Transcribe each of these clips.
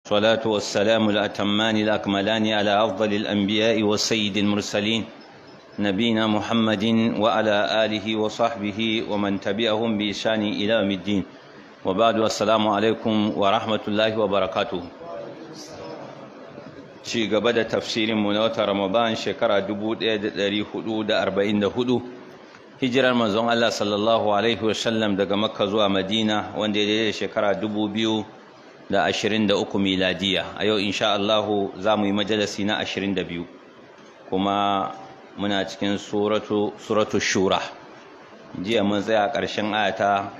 والصلاة والسلام الأتمان الأكملان على أفضل الأنبياء والسيد المرسلين نبينا محمد وعلى آله وصحبه ومن تبعهم بإحسان إلى يوم الدين وبعد والسلام عليكم ورحمة الله وبركاته. ci gaba da tafsirin mu na watan Ramadan shekara 1444 hijirar manzon Allah sallallahu alaihi wasallam daga Makka zuwa Madina wanda ya daidai shekara 2023 miladiya. A yau insha Allah za mu yi majalisi na 22 kuma muna cikin suratu shura. Jiya mun tsaya ƙarshen ayata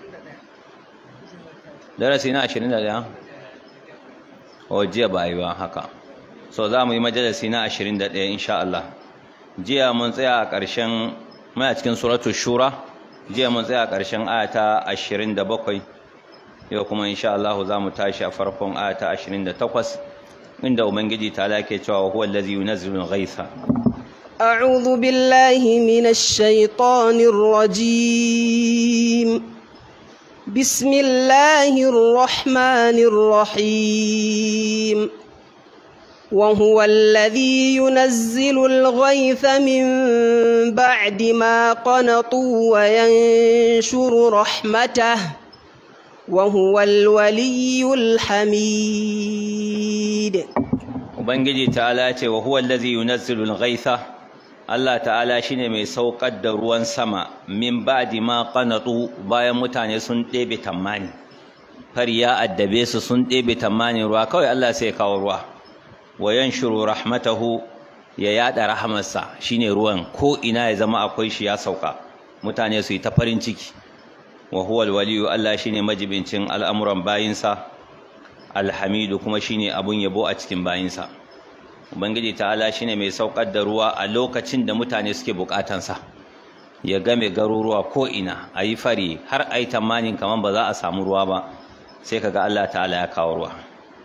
darasi na 21 jiya ba yi ba haka, so za mu yi majalisi na 21 insha Allah. Jiya mun tsaya a ƙarshen muna cikin suratu shura, jiya mun tsaya a ƙarshen ayata 27, yau kuma insha Allah za mu tashi a farkon ayata 28 inda ubangiji ta lake cewa huwa allazi yunazzilu al-ghaitha. أعوذ بالله من الشيطان الرجيم. بسم الله الرحمن الرحيم. وهو الذي ينزل الغيث من بعد ما قنطوا وينشر رحمته وهو الولي الحميد. ubangiji ta'ala ce wa huwa allazi yunazzilu al-ghaitha, Allah ta'ala shine mai saukar da ruwan sama min ba'di ma qanatu, bayan mutane sun ɗebe tammani, fari ya addabe su sun ɗebe tammani ruwa kawai Allah sai ya kawo ruwa. wa yanshuru rahmatahu, ya yada rahamarsa shine ruwan ko ina ya zama akwai shi ya sauka, mutane su yi ta farin ciki. wa huwa al-waliyu, Allah shine majibincin al'amuran bayinsa, alhamidu kuma shine abun yabo a cikin bayinsa. ubangiji ta'ala shine mai saukar da ruwa a lokacin da mutane suke bukatansa, ya game garuruwa ko ina, ayi fari har ayi tamanin kaman ba za a samu ruwa ba, sai kaga Allah ta'ala ya kawo ruwa.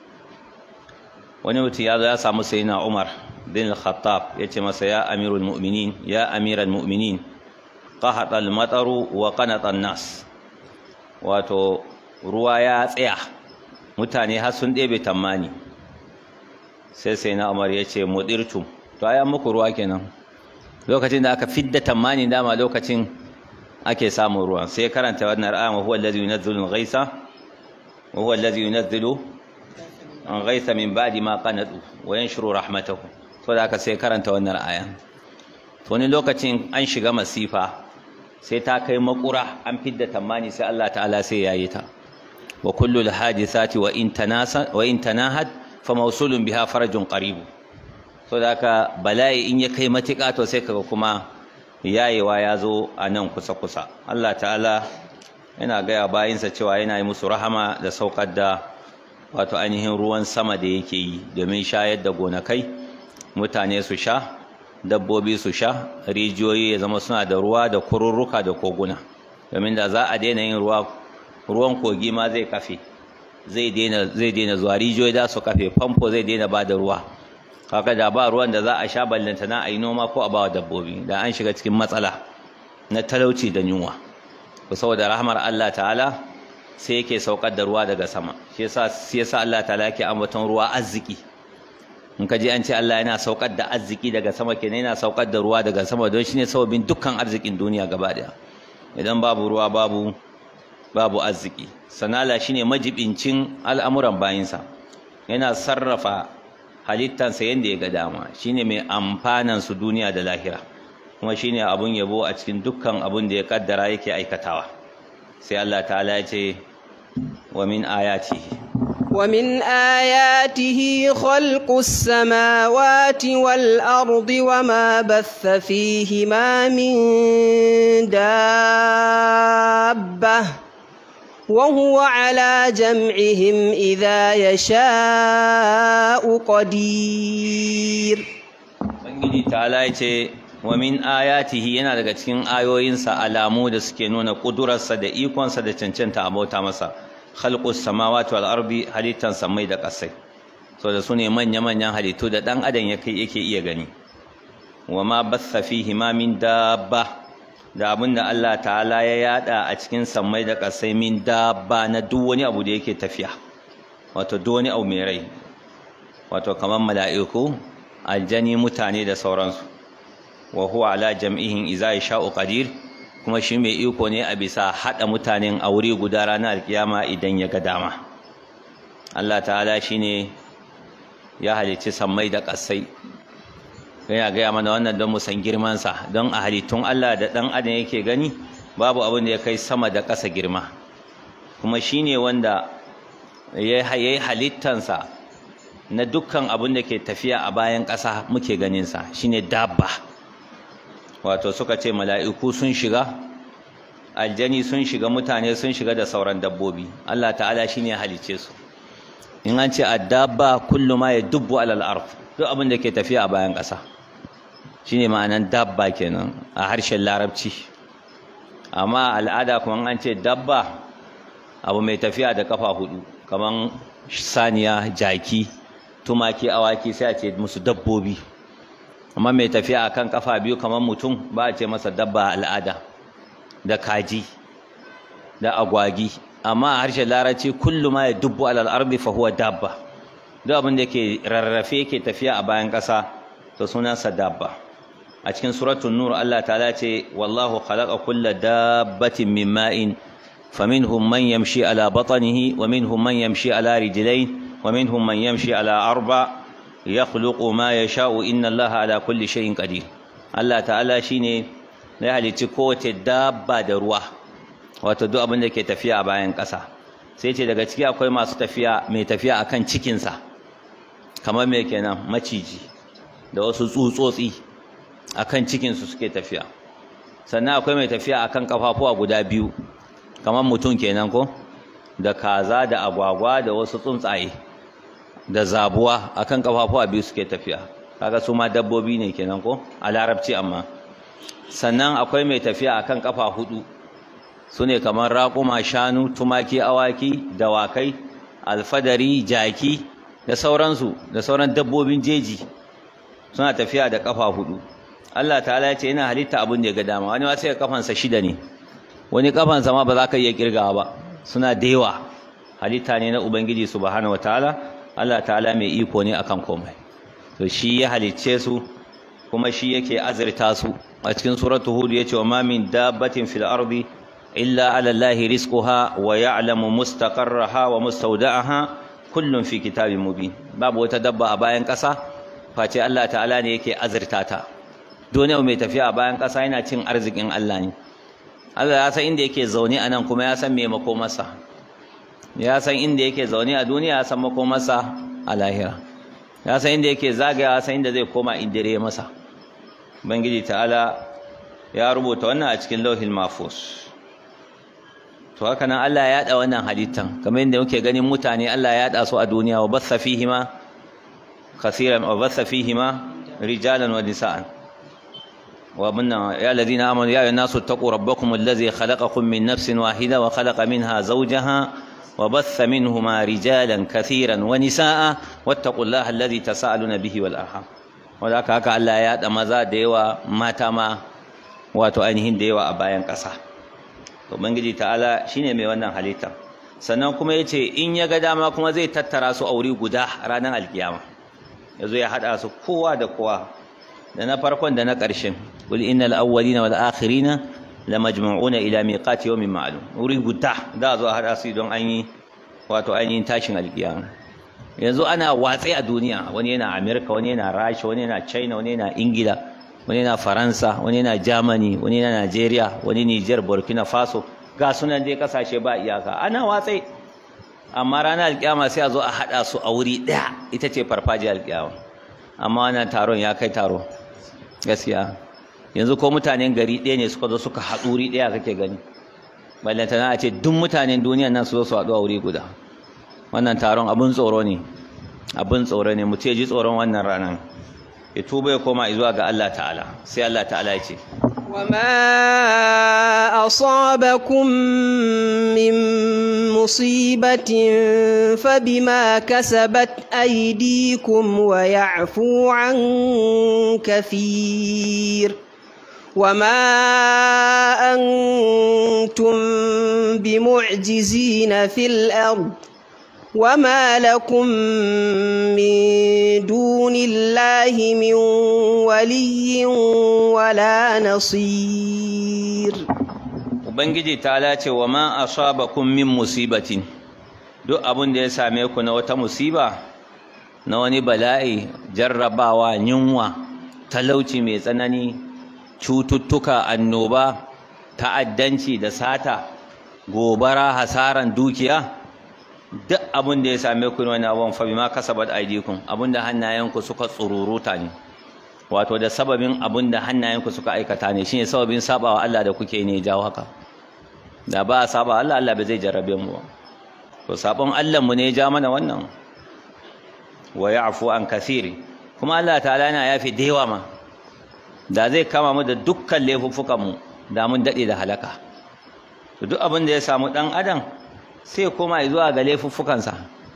wani mutum ya zo ya samu sayyidina Umar bin al-Khattab, yace masa ya amirul mu'minin, ya amiral mu'minin, qahata al-mataru wa qanata an-nas, wato ruwa ya tsaya mutane har sun ɗebe tammani. sai na Umar ya ce mudirtum, to ayan muku ruwa kenan, lokacin da aka fidda tammani dama lokacin ake samun ruwa. sai karanta wannan ayan wa huwa allazi yunazzilu al-ghaitha wa huwa allazi yunazzilu al-ghaitha min ba'di ma qanatu wa yanshuru rahmatahu. to da aka sai karanta wannan ayan. to ne lokacin an shiga masifa, sai ta kai makura, an fidda tammani, sai Allah ta'ala sai yayi ta. wa kullu al-hadithati wa in tanahat fa mawsulun biha farajun qarib. so da haka bala'i in ya kai matuƙa, to sai kaga kuma yayewa ya zo a nan kusa kusa. Allah ta'ala yana gaya bayinsa cewa yana yi musu rahama da saukar da wato ainihin ruwan sama da yake yi domin shayar da gonakai, mutane su sha, dabbobi su sha, rijiyoyi ya zama suna da ruwa da kururruka da koguna. domin da za a daina yin ruwan kogi ma zai kafe, zai daina zuwa, rijiyoyi da su kafe, famfo zai daina ba da ruwa. haka da ba ruwan da za a sha ballanta na a yi noma ko a ba wa dabbobi, da an shiga cikin matsala na talauci da yunwa. saboda rahmar Allah ta'ala sai yake saukar da ruwa daga sama. shi yasa Allah ta'ala yake ambaton ruwa arziki. in ka ji an ce Allah yana saukar da arziki daga sama, kenan yana saukar da ruwa daga sama, don shine sababin dukkan arzikin duniya gaba daya. idan babu ruwa babu arziki. sanala shine majibincin al'amuran bayinsa, yana sarrafa halittansa yanda ya ga dama, shine mai amfanan su duniya da lahira, kuma shine abun yabo a cikin dukkan abun da ya kaddara yake aikatawa. sai Allah ta'ala ya ce wa min ayatihi khalqus samawati wal ardi wama batha fihima min dabbah وهو على جمعهم إذا يشاء قدير. Ubangiji ta'ala yace wa min ayatihi, yana daga cikin ayoyinsa alamu da suke nuna kudurarsa da ikonsa da cancanta abota masa, khalqus samawati wal ardi, halittan samai da ƙasai. so da sune manya-manyan halittu da dan adam yake iya gani. wa ma batha fihi ma min dabba, da abin da Allah ta'ala ya yada a cikin sammai da ƙasai min dabba, na duk wani abu da yake tafiya. wato doni au mai rai, wato kamar mala'iku, aljani, mutane da sauransu. wa huwa ala jam'ihim idza yasha'u qadir, kuma shi mai iko ne a bisa hada mutanen a wuri guda ranar alkiyama idan ya ga dama. Allah ta'ala shine ya halicci sammai da ƙasai. Yana gaya mana wannan don mu san girman sa, don a halittun Allah da dan adam yake gani babu abin da ya kai sama da ƙasa girma. Kuma shine wanda ya yi halittansa na dukkan abin da ke tafiya a bayan ƙasa muke ganin sa, shine dabba. Wato suka ce mala'iku sun shiga, aljani sun shiga, mutane sun shiga da sauran dabbobi. Allah ta'ala shine ya halice su. In an ce addabba kullu ma yadubbu alal ard, duk abin da ke tafiya a bayan ƙasa shine ma'anan dabba kenan a harshen larabci. Amma al'ada kuma an ce dabba abu mai tafiya da kafa hudu, kaman saniya, jaki, tumaki, awaki, sai a ce musu dabbobi. Amma mai tafiya akan kafa biyu kamar mutum ba a ce masa dabba al'ada, da kaji da agwagi. Amma a harshen larabci kullu ma yadubbu alal ardi fa huwa dabba, duk abin da yake rarrafe yake tafiya a bayan ƙasa to sunansa dabba. A cikin suratul nur Allah ta'ala ce wallahu khalaqa kulla dabbatin min ma'in faminhum man yamshi ala batnihi wa minhum man yamshi ala rijlayn wa minhum man yamshi ala arba' yakhluqu ma yasha'u inna Allaha ala kulli shay'in qadir. Allah ta'ala shine ya halicci kowace dabba da ruwa, wato duk abin da ke tafiya a bayan ƙasa. Sai ce daga ciki akwai masu tafiya, mai tafiya akan cikin sa, kamar me kenan, maciji da wasu tsutsotsi akan cikin su suke tafiya. Sannan akwai mai tafiya akan kafafuwa guda biyu, kamar mutum kenan ko, da kaza da agwagwa da wasu tsuntsaye da zabuwa akan kafafuwa biyu suke tafiya. Kaga su ma dabbobi ne kenan ko a larabci. Amma sannan akwai mai tafiya akan kafa hudu, sune kamar raƙuma, shanu, tumaki, awaki, dawakai, alfadari, jaki da sauransu, da sauran dabbobin jeji suna tafiya da kafa hudu. Allah ta'ala ya ce yana halitta abin da ya ga dama. Wani ma sai kafansa 6 ne, wani kafansa ma ba za ka iya kirgawa ba, suna da yawa. Halitta ne na Ubangiji subhanahu wataala. Allah ta'ala mai iko ne akan komai. To shi ya halicce su kuma shi yake azurta su. A cikin suratul hud yace wa ma min dabbatin fil ardi illa 'ala Allahi rizquha wa ya'lamu mustaqarraha wa mustawda'aha kullun fi kitabin mubin. Babu wata dabba a bayan ƙasa face Allah ta'ala ne yake azurta ta. Duniya mai tafiya a bayan ƙasa yana cin arzikin Allah ne. Allah ya san inda yake zaune a nan, kuma ya san me makomarsa. Ya san inda yake zaune a duniya, ya san makomarsa a lahira. Ya san inda yake zagaya, ya san inda zai koma inda ya masa. Ubangiji ta'ala ya rubuta wannan a cikin lauhil mahfuz. To haka nan Allah ya yada wannan halittan, kamar yadda muke ganin mutane Allah ya yada su a duniya. Wa bassa fihima kaseeran wa bassa fihima rijalan wa nisaan. wa minna ya alladhina amanu ya ayyuhan nasu taqu rabbakum alladhi khalaqakum min nafsin wahida wa khalaqa minha zawjaha وبث منهما رجالا كثيرا ونساء واتقوا الله الذي تساءلون به والارحام. وذاك haka Allah ya yada maza da yawa, mata ma wato ainihin da yawa a bayan ƙasa. To Ubangiji ta'ala shine mai wannan halitta. Sannan kuma yace in ya ga dama kuma zai tattara su a wuri guda ranar alkiyama, yazo ya hada su kowa da kowa, da na farkon da na ƙarshen. Qul innal awwalina wal akhirina lamajmu'una ila miqati yawmin ma'lum. Wuri guda da zo a hada su don an yi wato ainihin tashin alkiyama. Yanzu ana watsi a duniya, wani yana America, wani yana Russia, wani yana China, wani yana Ingila, wani yana Faransa, wani yana Germany, wani yana Nigeria, wani Niger, Burkina Faso, ga sunan dai kasashe ba iyaka, ana watsi. Amma ranar alkiyama sai a zo a hada su a wuri daya, ita ce farfajiyar alkiyama. Amma wannan taron ya kai taro gaskiya. Yanzu ko mutanen gari ɗaya ne suka zo suka haɗu wuri ɗaya kake gani, ballantana a ce duk mutanen duniyan nan su zo su haɗu a wuri guda. Wannan taron abin tsoro ne, abin tsoro ne. Mutum ya ji tsoron wannan ranar, ya tuba ya koma zuwa ga Allah ta'ala. Sai Allah ta'ala ya ce وما أصابكم من مصيبة فبما كسبت أيديكم ويعفو عن كثير وما أنتم بمعجزين في الأرض وما لكم من دون الله من ولي ولا نصير. Ubangiji ta lace wa ma asabakum min musibatin, duk abin da ya same ku na wata musiba, na wani bala'i, jarrabawa, yunwa, talauci mai tsanani, cututtuka, annoba, ta'addanci da sata, gobara, hasaran dukiya, duk abin da ya same ku wani abun fa bima kasabat aydikum, abin da hannayenku suka tsururuta ne, wato da sababin abin da hannayenku suka aikata ne, shine sababin sabawa Allah da kuke ne jawo haka. Da ba a saba Allah, Allah bai zai jarrabe mu ba. To sabon Allah mu ne ya ja mana wannan. Wa ya'fu an kathiri, kuma Allah ta'ala yana yafi da yawa ma. Da zai kama mu da dukkan laifuffukan mu, da mun dade da halaka. To duk abin da ya samu dan adam sai koma zuwa ga laifuffukansa.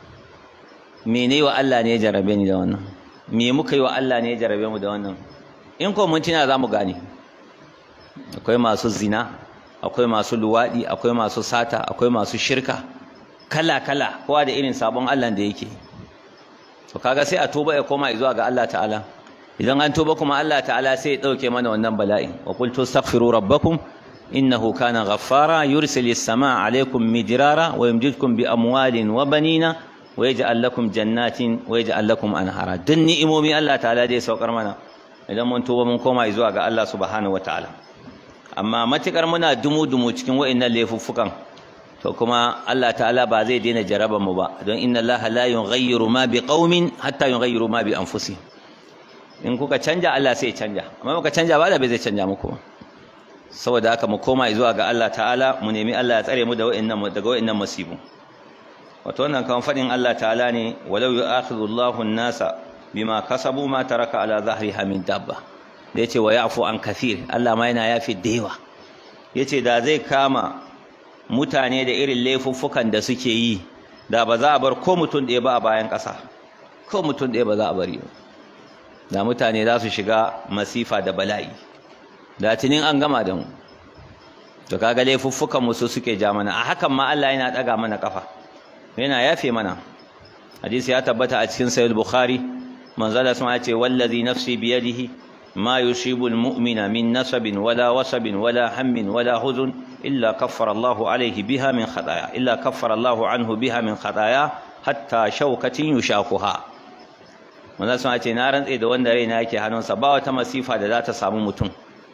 Mene wa Allah ne ya jarrabe ni da wannan? Me muka yi wa Allah ne ya jarrabe mu da wannan? In ko mun tina za mu gane. Akwai masu zina, akwai masu luwaɗi, akwai masu sata, akwai masu shirka, kala-kala, kowa da irin sabon Allah da yake. To kaga sai a tuba ya koma zuwa ga Allah ta'ala. Idan an tuba kuma Allah ta'ala sai ya ɗauke mana wannan bala'in. Wa qultu astaghfiru rabbakum innahu kana ghaffara yursilis samaa alaykum midrara wa yumdidkum bi amwalin wa banina wa yaj'al lakum jannatin wa yaj'al lakum anhara. Duk ni'imomi Allah ta'ala dai saukar mana idan mun tuba mun koma zuwa ga Allah subhanahu wa ta'ala. Amma matukar muna dumu-dumu cikin wa'annan laifuffukan, to kuma Allah ta'ala ba zai daina jaraban mu ba, don inna Allah la yughayyiru ma biqaumin hatta yughayyiru ma bi anfusihim. In kuka canja Allah sai ya canja, amma muka canja ba Allah bai zai canja muku. Saboda haka mu koma zuwa ga Allah ta'ala, mu nemi Allah ya tsare mu da daga wa'annan musibu. Wato wannan kan fadin Allah ta'ala ne, walau yu'akhidhu Allahu an-nasa bima kasabu ma taraka ala dhahriha min dabba. Da yace wa ya'fu an kathir, Allah ma yana yafi da yawa. Yace da zai kama mutane da irin laifuffukan da suke yi, da ba za a bar ko mutum ɗaya ba a bayan ƙasa, ko mutum ɗaya ba za a bari ba. Da mutane za su shiga masifa da bala'i, da tunin an gama da mu. To kaga laifuffukan mu su suke ja mana, a hakan ma Allah yana ɗaga mana ƙafa, yana yafe mana. Hadisi ya tabbata a cikin Sahih Bukhari, manzo Allah ya ce wallazi nafsi biyadihi ما يصيب المؤمن من نصب ولا وصب ولا هم ولا حزن إلا كفر الله عليه بها من خطايا إلا كفر الله عنه بها من خطايا حتى شوكة يشاكها. wannan sun ce na rantse da wanda raina yake hannunsa ba wata masifa da za ta samu mutum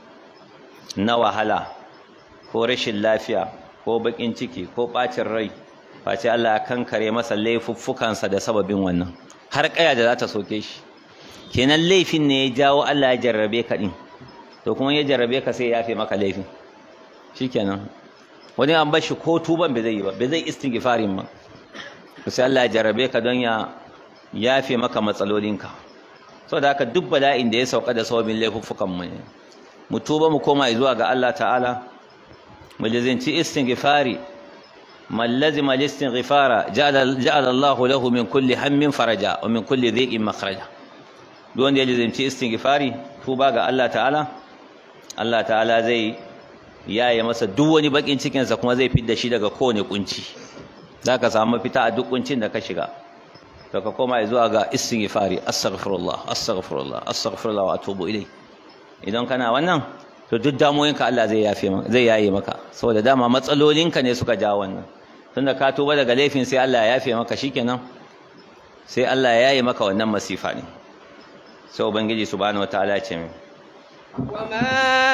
na wahala ko rashin lafiya ko bakin ciki ko bacin rai face Allah ya kankare masa laifuffukansa da sababin wannan, har kaya da za ta soke shi. Kenan laifin ne ya jawo Allah ya jarrabe ka din, to kuma ya jarrabe ka sai ya yafe maka laifin shikenan. Wani an bar shi ko tuban bai zai yi ba, bai zai istighfarin ba, sai Allah ya jarrabe ka don ya yafe maka matsalolinka. Saboda haka duk bala'in da ya sauka da sababin laifuffukan mu ne, mu tuba mu koma zuwa ga Allah ta'ala, mu lizinci istighfari. man lazima al-istighfara ja'ala Allahu lahu min kulli hammin faraja wa min kulli dhiqin makhraja. Duk wanda ya lizinci istighfari, tuba ga Allah ta'ala, Allah ta'ala zai yaye masa duk wani bakin cikin sa, kuma zai fidda shi daga kowane kunci. Zaka samu fita a duk kuncin da ka shiga. To ka koma zuwa ga istighfari, astaghfirullah astaghfirullah astaghfirullah wa atubu ilai. Idan kana wannan, to duk damuwoyinka Allah zai yafe maka, zai yaye maka, saboda dama matsalolinka ne suka jawo wannan. Tunda ka tuba daga laifin sai Allah ya yafe maka, shikenan sai Allah ya yaye maka wannan masifa ne. Sai ubangiji subhanahu wataala ya ce min wama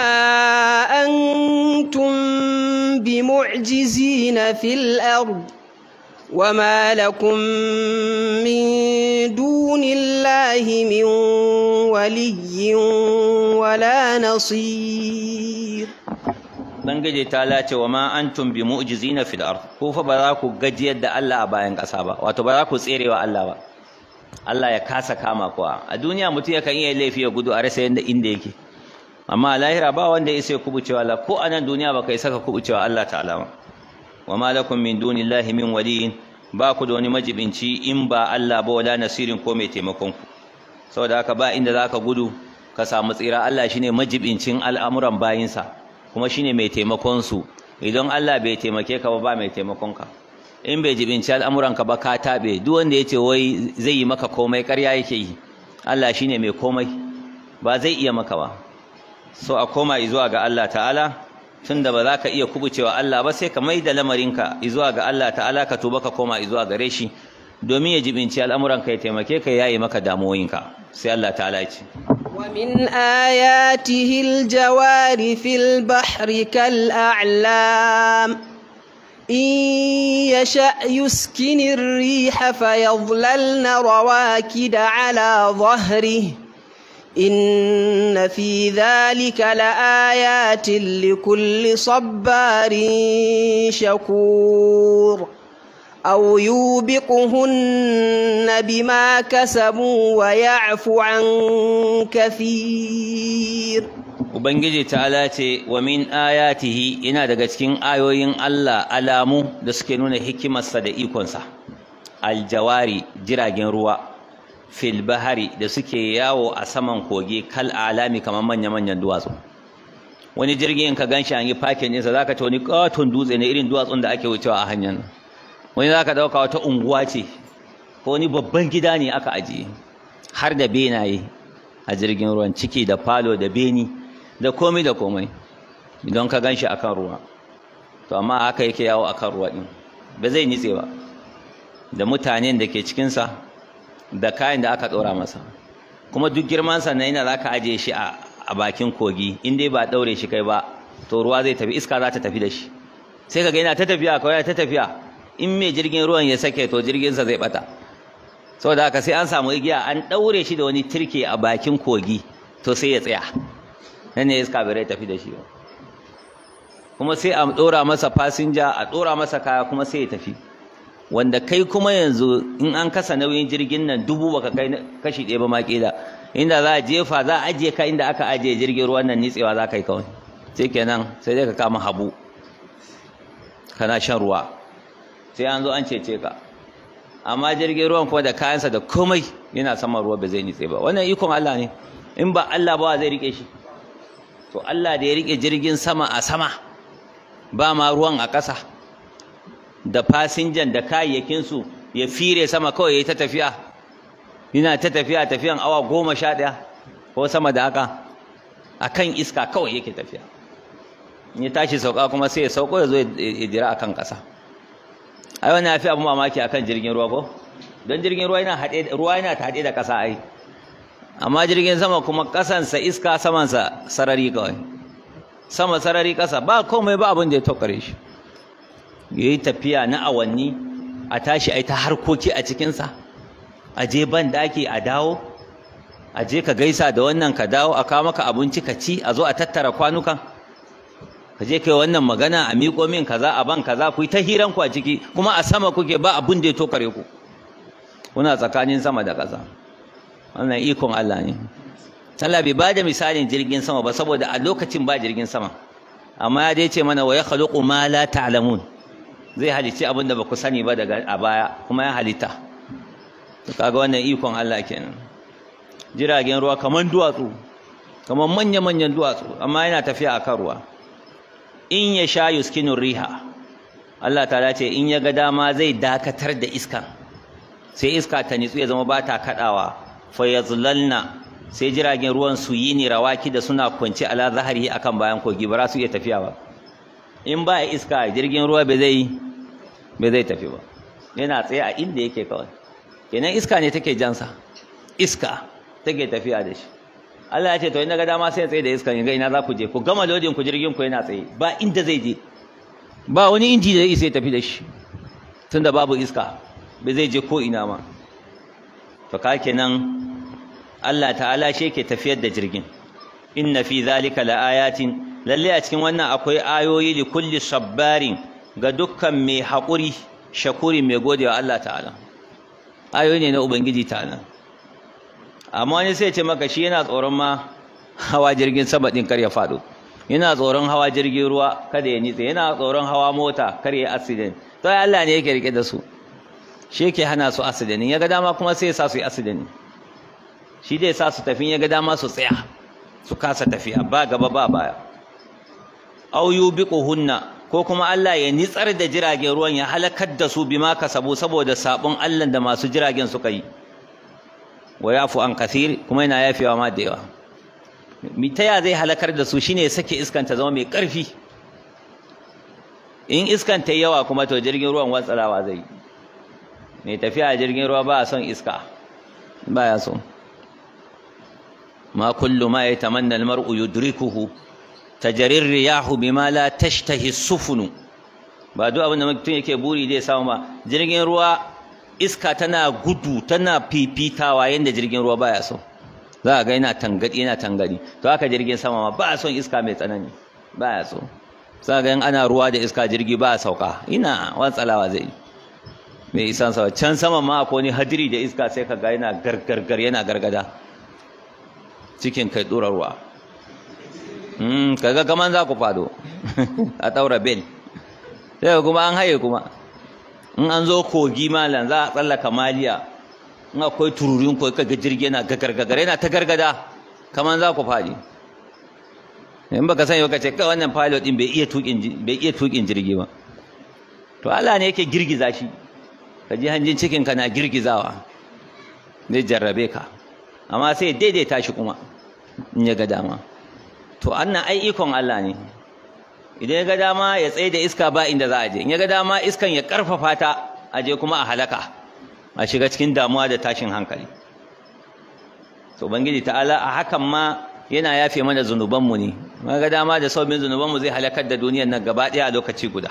antum bimu'jizina fil ard wama lakum min dunillahi min waliyyin wala nasir. ubangiji ta lace wama antum bimu'jizina fil ard, ko fa ba za ku gajiyar da Allah a bayan ƙasa ba, wato ba za ku tserewa Allah ba, Allah ya kasa kama kuwa. A duniya mutum yakan iya laifi ya gudu a rasa inda yake, amma a lahira ba wanda ya sai kubucewa Allah, ko a nan duniya ba kai saka kubucewa Allah ta'ala ba. wa ma lakum min dunillahi min waliyin, ba ku da wani majibinci in ba Allah ba, wala nasirin ko mai taimakon ku. Saboda haka ba inda zaka gudu ka samu tsira, Allah shine majibincin al'amuran bayinsa, kuma shine mai taimakon su. Idan Allah bai taimake ka ba mai taimakon ka. in bai jibinci al'amuranka ba ka taɓe. Duk wanda ya ce wai zai yi maka komai ƙarya yake yi. Allah shine mai komai, ba zai iya maka ba. So a koma zuwa ga Allah ta'ala, tunda ba za ka iya kubucewa Allah ba, sai ka mai da lamarinka zuwa ga Allah ta'ala, ka tuba ka koma zuwa gare shi domin ya jibinci al'amuranka, ya taimake ka, yayi maka damuwoyinka. Sai Allah ta'ala ya ce ومن آياته الجوار في البحر كالأعلام إن يشأ يسكن الريح فيظللن رواكد على ظهره إن في ذلك لآيات لكل صبار شكور أو يوبقهن بما كسبوا ويعفو عن كثير. Ubangiji ta'ala ce wa min ayatihi, ina daga cikin ayoyin Allah alamu da suke nuna hikimarsa da ikonsa, aljawari jiragen ruwa, fil bahari da suke yawo a saman kogi, kal alami kamar manya-manyan duwatsu. Wani jirgin ka ganshi an yi fakin ɗinsa za ka ce wani katon dutse ne irin duwatsun da ake wucewa a hanyar. Wani za ka ɗauka wata unguwa ce ko wani babban gida ne aka ajiye, har da benaye a jirgin ruwan, ciki da falo da beni da komai da komai, idan ka ganshi akan ruwa. To amma haka yake yawo akan ruwa din, ba zai nitse ba, da mutanen da ke cikinsa da kayan da aka ɗora masa. Kuma duk girmansa na yana za ka ajiye shi a bakin kogi, in dai ba ɗaure shi kai ba to ruwa zai tafi, iska za ta tafi da shi, sai ka ga yana ta tafiya kawai ta tafiya. In mai jirgin ruwan ya sake to jirginsa zai bata. Saboda haka sai an samu igiya an ɗaure shi da wani turke a bakin kogi, to sai ya tsaya, nan ne iska bai tafi da shi ba. Kuma sai a ɗora masa fasinja, a ɗora masa kaya, kuma sai ya tafi. Wanda kai kuma yanzu in an kasa nauyin jirgin nan 1000 baka kai kashi 1 ba ma kila, inda za a jefa za a ajiye ka inda aka ajiye jirgin ruwan nan, nitsewa za ka yi kawai. Sai kenan sai dai ka kama habu kana shan ruwa, sai an zo an cece ka. Amma jirgin ruwan kuma da kayansa da komai yana saman ruwa, ba zai nitse ba. Wannan ikon Allah ne, in ba Allah ba zai rike shi. To Allah da ya rike jirgin sama a sama, ba ma ruwan a ƙasa, da fasinjan da kayayyakinsu, ya fire sama kawai ya yi ta tafiya, yana ta tafiya tafiyan awa 11 ko sama da haka, akan iska kawai yake tafiya. In ya tashi sauka kuma sai ya sauko ya zo ya jira akan ƙasa. Ai wannan yafi abu mamaki akan jirgin ruwa ko, don jirgin ruwa yana haɗe da ƙasa ai, amma jirgin sama kuma ƙasansa iska, samansa sarari kawai, sama sarari ƙasa ba komai, ba abin da ya tokare shi. Yayi tafiya na awanni, a tashi ai ta harkoki a cikinsa, a je ban daki a dawo, a je ka gaisa da wannan ka dawo, a kawo maka abinci ka ci, a zo a tattara kwanukan, ka je kai wannan magana, a miƙo min kaza, a ban kaza, ku yi ta hiran ku a ciki, kuma a sama kuke, ba abin da ya tokare ku, kuna tsakanin sama da ƙasa. Wannan ikon Allah ne. Allah bai bada misalin jirgin sama ba saboda a lokacin ba jirgin sama, amma ya dai ce mana wa yakhluqu ma la ta'lamun, zai halicci abin da ba ku sani ba daga a baya, kuma ya halitta. To kaga wannan ikon Allah kenan. Jiragen ruwa kaman duwatsu, kaman manya-manyan duwatsu, amma yana tafiya akan ruwa. In ya sha yuskinu riha, Allah ta ce in ya ga dama zai dakatar da iska, sai iska ta nitsu ya zama ba ta kaɗawa, fa yazlalna, sai jiragen ruwan su yi ni rawaki da suna kwance ala zahari akan bayan kogi, ba za su iya tafiya ba. In ba iska jirgin ruwa bai zai tafi ba, yana tsaye a inda yake kawai. Kenan iska ne take jansa, iska take tafiya da shi. Allah ya ce to in ga dama sai ya tsaye da iska, ga ina za ku je, ku gama lodin ku, jirgin ku yana tsaye, ba inda zai je, ba wani inji da zai tafi da shi, tunda babu iska bai zai je ko ina ma. To ka kenan Allah ta'ala shi yake tafiyar da jirgin. Inna fi zalika laayatin, lalle a cikin wannan akwai ayoyi li kulli sabbarin, ga dukkan mai haƙuri, shakuri, mai godewa Allah ta'ala. Ayoyi ne na Ubangiji ta'ala. Amma wani sai ce maka shi yana tsoron ma hawa jirgin sama din kar ya faɗo, yana tsoron hawa jirgin ruwa kada ya nitse, yana tsoron hawa mota kar ya accident. To Allah ne yake rike da su, shi yake hana su accident. Ya ga dama kuma sai ya sa su yi accident, shi dai sa su tafi, ya ga dama su tsaya su kasa tafiya, ba gaba ba baya. Au yubiquhunna, ko kuma Allah ya nitsar da jiragen ruwan ya halakar da su bima kasabu saboda sabon Allah da masu jiragen suka yi wa yafu an kathir kuma yana yafewa ma da yawa mitaya zai halakar da su shine sake iskan ta zama mai karfi in iskan ta yawa kuma to jirgin ruwan watsalawa zai mai tafiya jirgin ruwa ba a son iska ba ya so ma kullu ma yatamanna almar'u yudrikuhu tajarir riyahu bima la tashtahi sufunu ba duk abin da mutum yake buri zai samu ba jirgin ruwa iska tana gudu tana fifitawa yanda jirgin ruwa baya so za ga yana tangadi to haka jirgin sama ma ba son iska mai tsanani baya so za ga ana ruwa da iska jirgi ba sauka ina watsalawa zai mai isan sa can sama ma akwai ni hadiri da iska sai ka ga yana gargargar yana gargada cikin kai dora ruwa kaga kaman za ku fado a daura bel sai kuma an haye kuma in an zo kogi malan za a tsallaka maliya in akwai tururin ko kaga jirgi yana gagargagare yana ta gargada kaman za ku fadi in baka san yau kace kai wannan pilot din bai iya tukin jirgi ba to Allah ne yake girgiza shi kaji hanjin cikin ka na girgizawa zai jarrabe ka amma sai daidaita shi kuma in ya ga dama to annan ai ikon Allah ne idan ya ga dama ya tsaye da iska ba inda za a je in ya ga dama iskan ya karfafa ta a je kuma a halaka a shiga cikin damuwa da tashin hankali to ubangiji ta'ala a hakan ma yana yafe mana zunubanmu ne in ga dama da sabbin zunubanmu zai halakar da duniyar nan gaba ɗaya a lokaci guda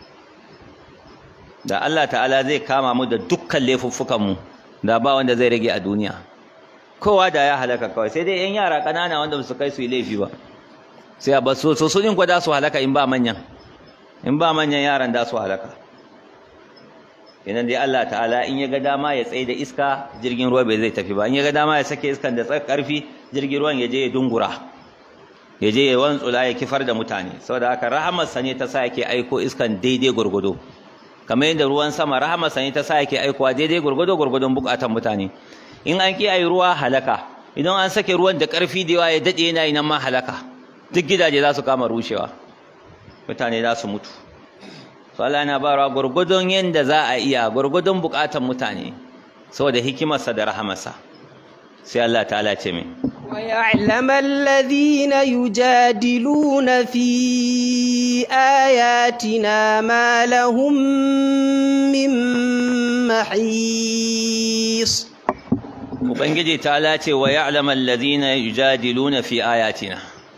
da Allah ta'ala zai kama mu da dukkan laifuffukanmu da ba wanda zai rage a duniya kowa da ya halaka kawai sai dai yan yara ƙanana wanda su kai su yi laifi ba sai a basu so su din gwada su halaka in ba manyan yaran da su halaka idan dai Allah ta'ala in ya ga dama ya tsaye da iska jirgin ruwa bai zai tafi ba in ya ga dama ya sake iskan da karfi jirgin ruwan ya je ya dungura ya je ya wantsula ya kifar da mutane saboda haka rahamarsa ne ta sa yake aiko iskan daidai gurgudo kamar yadda ruwan sama rahamarsa ne ta sa yake aikowa daidai gurgudun bukatan mutane in an ki ayi ruwa halaka idan an sake ruwan da karfi da yawa ya dade yana yi nan ma halaka duk gidaje za su kama rushewa mutane za su mutu so Allah yana bayarwa gurgudun yanda za a iya gurgudun bukatan mutane saboda hikimarsa da rahamarsa sai Allah ta'ala ce mai ويعلم الذين يجادلون في آياتنا ما لهم من محيص ubangiji ta'ala ce wa ya'lamu alladhina yujadiluna fi ayatina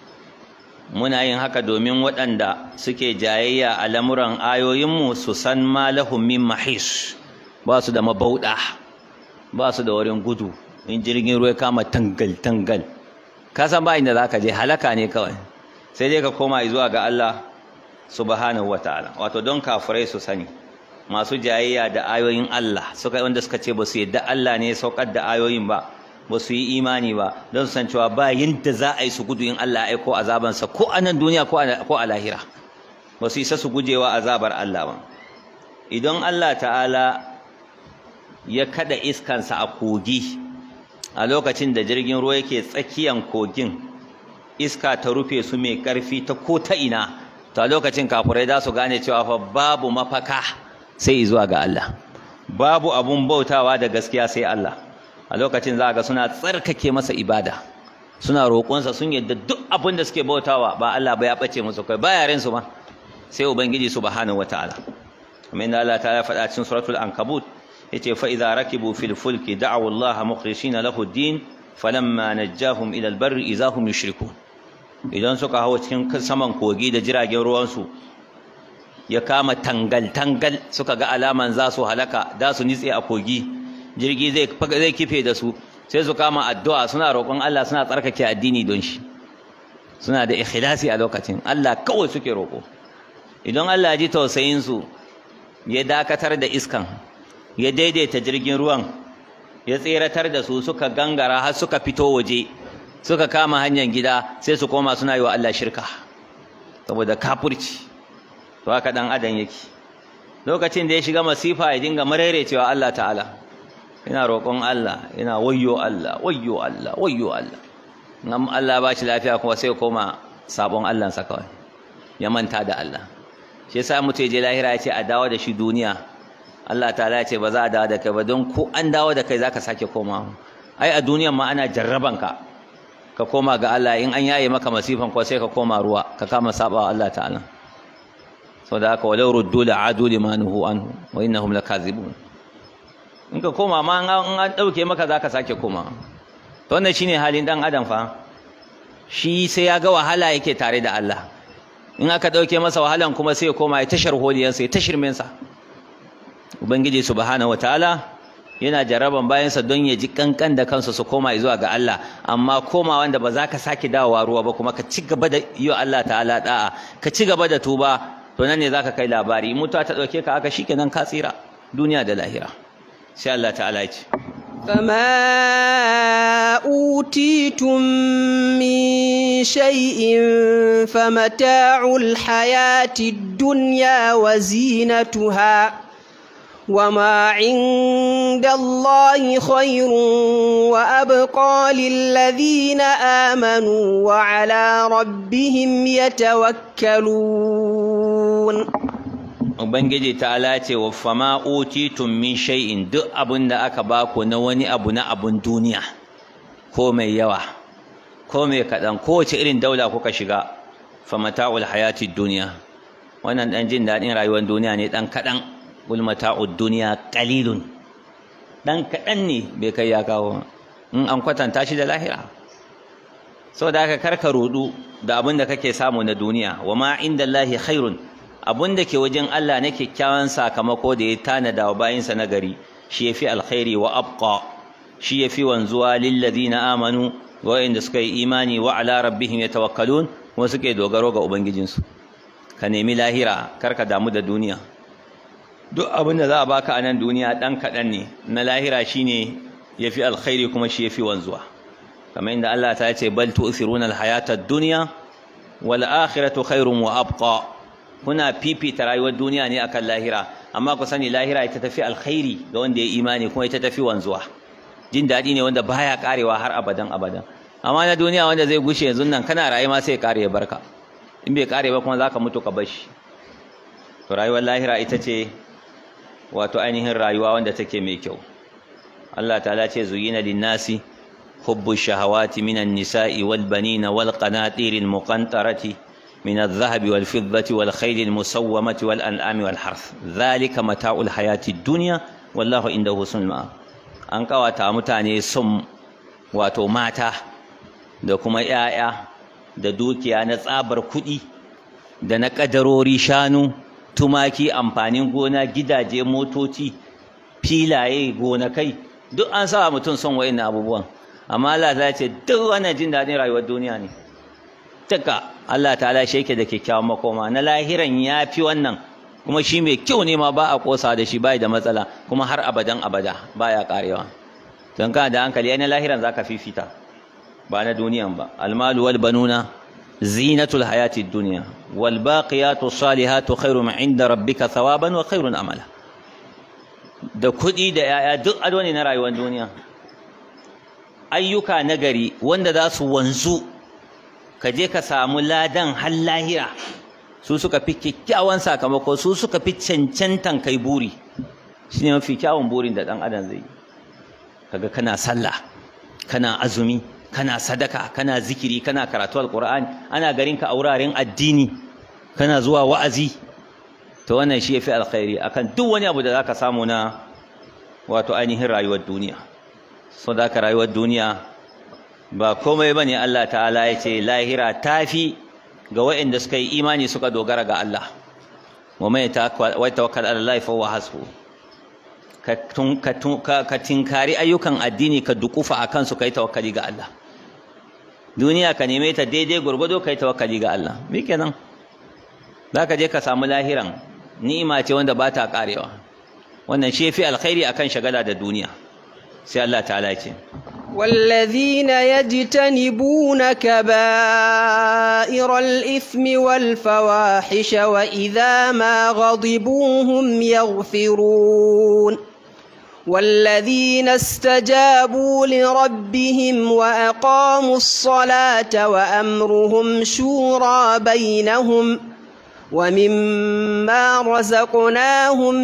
muna yin haka domin waɗanda suke jayayya a lamuran ayoyinmu su san ma lahum min mahis ba su da mabauda ba su da wurin gudu in jirgin ruwa kama tangal ka san ba inda zaka je halaka ne kawai sai dai ka koma zuwa ga Allah subhanahu wataala wato don kafirai su sani masu jayayya da ayoyin Allah wanda suka ce ba su yadda Allah ne ya saukar da ayoyin ba su yi imani ba don su san cewa ba yadda za a yi su gudu in Allah ya aiko azabansa ko a nan duniya ko a lahira ba su isa su gujewa azabar Allah ba idan Allah ta'ala ya kada iskansa a kogi a lokacin da jirgin ruwa yake tsakiyan kogin iska ta rufe su mai karfi ta ko ta ina to a lokacin kafirai za su gane cewa fa babu mafaka sai zuwa ga Allah babu abun bautawa da gaskiya sai Allah a lokacin za ga suna tsarkake masa ibada suna roƙonsa sun yadda duk abin da suke bautawa ba Allah ba ya bace musu kai ba yaren su ma sai ubangiji subhanahu wataala kamar yadda Allah ta faɗa cikin suratul ankabut yace fa idza rakibu fil fulki da'u Allah mukhlishina lahu ad-din falamma najjahum ila al-barri idza hum yushrikun idan suka hawo cikin saman kogi da jiragen ruwan su ya kama tangal suka ga alaman za su halaka da su nitse a kogi jirgi zai kife da su sai su kama addu'a suna roƙon Allah suna tsarkake addini don shi suna da ikhlasi a lokacin Allah kawai suke roƙo idan Allah ya ji tausayin su ya dakatar da iskan ya daidaita jirgin ruwan ya tseratar da su suka gangara har suka fito waje suka kama hanyar gida sai su koma suna yi wa Allah shirka saboda kafirci to haka dan adam yake lokacin da ya shiga masifa ya dinga marerecewa Allah ta'ala ina roƙon Allah ina wayyo Allah nan Allah ba shi lafiya kuma sai koma sabon Allah sa kawai ya manta da Allah shi yasa mutum je lahira ya ce a dawo da shi duniya Allah ta'ala ya ce ba za a dawo da kai ba don ko an dawo da kai zaka sake koma ai a duniyan ma ana jarraban ka koma ga Allah in an yaye maka masifan ko sai ka koma ruwa ka kama saba Allah ta'ala saboda haka walau ruddu la'adu limanuhu anhu wa innahum lakazibun in ka koma ma an dauke maka zaka sake koma to wannan shine halin dan adam fa shi sai ya ga wahala yake tare da Allah in aka dauke masa wahalan kuma sai ya koma ya tashar holiyansa ya tashirmen sa ubangiji subhanahu wataala yana jaraban bayansa don ya ji kankan da kansu su koma zuwa ga Allah amma koma wanda ba za ka sake dawowa ruwa ba kuma ka ci gaba da yi wa Allah ta'ala da'a ka ci gaba da tuba to nan ne za ka kai labari mutuwa ta ɗauke ka aka shikenan ka tsira duniya da lahira sai Allah ta'ala ya ce فما أوتيتم من شيء فمتاع الحياة الدنيا وزينتها وما عند الله خير وأبقى للذين آمنوا وعلى ربهم يتوكلون Ubangiji ta'ala ce wa fama utitum min shay'in duk abin da aka baku na wani abu na abun duniya ko mai yawa ko mai kaɗan kowace irin daula kuka shiga famata'ul hayatid duniya wannan ɗan jin daɗin rayuwar duniya ne ɗan kaɗan qul mata'ud dunya qalilun dan kadan ne bai kai ya kawo in an kwatanta shi da lahira saboda haka karka rudu da abin da kake samu na duniya wama indallahi khairun abin da ke wajen Allah na kyakkyawan sakamako da ya tanada wa bayinsa na gari shi yafi alkhairi wa abqa shi yafi wanzuwa lil ladina amanu wa inda suka yi imani wa ala rabbihim yatawakkalun wa suke dogaro ga ubangijinsu ka nemi lahira karka damu da duniya duk abin da za a baka a nan duniya dan kaɗan ne na lahira shine yafi alkhairi kuma shi yafi wanzuwa kamar inda Allah ta ce bal tu'thiruna alhayata ad-dunya wal akhiratu khairun wa abqa kuna fifita rayuwar duniya ne akan lahira amma ku sani lahira ita tafi alkhairi ga wanda ya imani kuma ita tafi wanzuwa jin daɗi ne wanda baya karewa har abadan amma na duniya wanda zai gushe yanzu nan kana raye ma sai kare ya barka in bai kare ba kuma zaka mutu ka bar shi to rayuwar lahira ita ce wato ainihin rayuwa wanda take mai kyau Allah ta'ala ce zuyina linnasi hubbu shahawati minan nisa'i wal banina wal qanatiril muqantarati min adh-dhahabi wal fiddati wal khaylil musawwamati wal an'ami wal harth dhalika mata'ul hayatid dunya wallahu indahu husnul ma'ab an kawata mutane son wato mata da kuma yaya da dukiya na tsabar kuɗi da na kadarori shanu tumaki amfanin gona gidaje motoci filaye gonakai duk an sa mutum son wayannan abubuwan amma Allah ya ce duk wannan jin dadin rayuwar duniya ne taka Allah ta'ala shi yake da kyakkyawan makoma na lahiran yafi wannan kuma shi mai kyau ne ma ba a kosa da shi bai da matsala kuma har abadan abada baya karewa don kana da hankali ai na lahiran zaka fifita ba na duniyan ba almalu wal banuna zinatul hayatid dunya wal baqiyatu salihatu khairum inda rabbika thawaban wa khairun amala da kudi da yaya duk ado ne na rayuwar duniya ayyuka nagari wanda za su wanzu ka je ka samu ladan har lahira su suka fi kyakkyawan sakamako su suka fi cancantan kai buri shine mafi kyawun burin da dan adam zai kaga kana sallah kana azumi kana sadaka kana zikiri kana karatu alqur'ani ana garin ka a wuraren addini kana zuwa wa'azi to wannan shi yafi alkhairi akan duk wani abu da zaka samu na wato ainihin rayuwar duniya so da ka rayuwar duniya ba komai bane Allah ta'ala ya ce lahira tafi ga waɗanda suka yi imani suka dogara ga Allah wa mai tawakkal ala Allah fa huwa hasbu ka tinkari ayyukan addini ka dukufa akan su kai tawakkali ga Allah duniya ka neme ta daidai gurgudo kai tawakkali ga Allah me kenan zaka je ka samu lahiran ni'ima ce wanda ba ta karewa wannan shi yafi alkhairi akan shagala da duniya sai Allah ta'ala ya ce والذين يجتنبون كبائر الإثم والفواحش وإذا ما غضبوا هم يغفرون والذين استجابوا لربهم وأقاموا الصلاة وأمرهم شورى بينهم ومما رزقناهم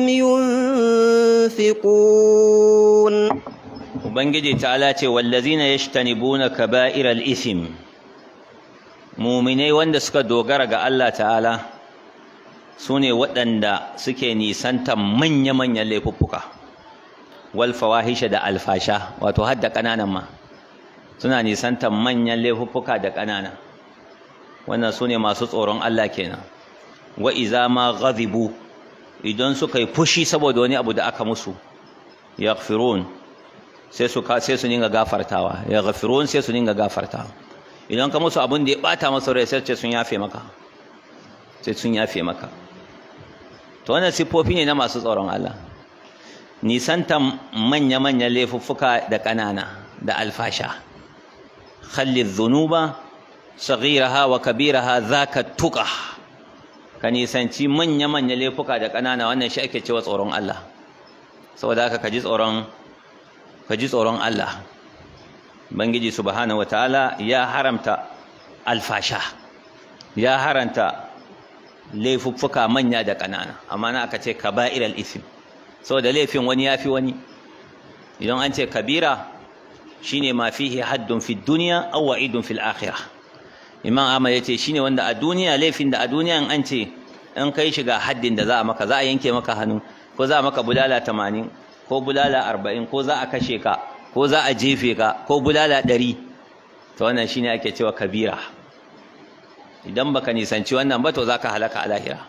ينفقون. Ubangiji ta'ala ce wallazina yajtanibuna kaba'iral ithim, mu'minai wanda suka dogara ga Allah ta'ala sune waɗanda suke nisantan manya-manyan laifuffuka, wal fawahisha da alfasha, wato hadda ƙananan ma suna nisantan manyan laifuffuka da ƙanana. Wannan sune masu tsoron Allah kenan. Wa iza ma ghadibu, idan suka yi fushi saboda wani abu da aka musu, yaghfirun, sai su dinga gafartawa, yaghfirun, sai su dinga gafartawa. Idan ka musu abun da ya bata masa rai sai sun yafe maka, sai sun yafe maka. To wannan sifofi ne na masu tsoron Allah, nisantan manya-manyan laifuffuka da ƙanana da alfasha. Khalli dhunuba saghiraha wa kabiraha zaka tuqa, ka nisanci manya-manyan laifuka da ƙanana, wannan shi ake cewa tsoron Allah. Saboda haka ka ji tsoron Allah. Bangiji subhanahu wataala ya haramta alfasha, ya haramta laifuffuka manya da ƙanana, amma na aka ce kaba'iral ism, saboda laifin wani yafi wani. Idan an ce kabira shine ma fihi haddun fid dunya aw wa'idun fil akhirah. Imam Ahmad yace shine wanda a duniya, laifin da a duniya an ce in kai shiga haddin da za a maka, za a yanke maka hannu, ko za a maka bulala 80 ko bulala 40, ko za a kashe ka, ko za a jefe ka, ko bulala 100, to wannan shine ake cewa kabira. Idan baka nisanci wannan ba to zaka halaka a lahira.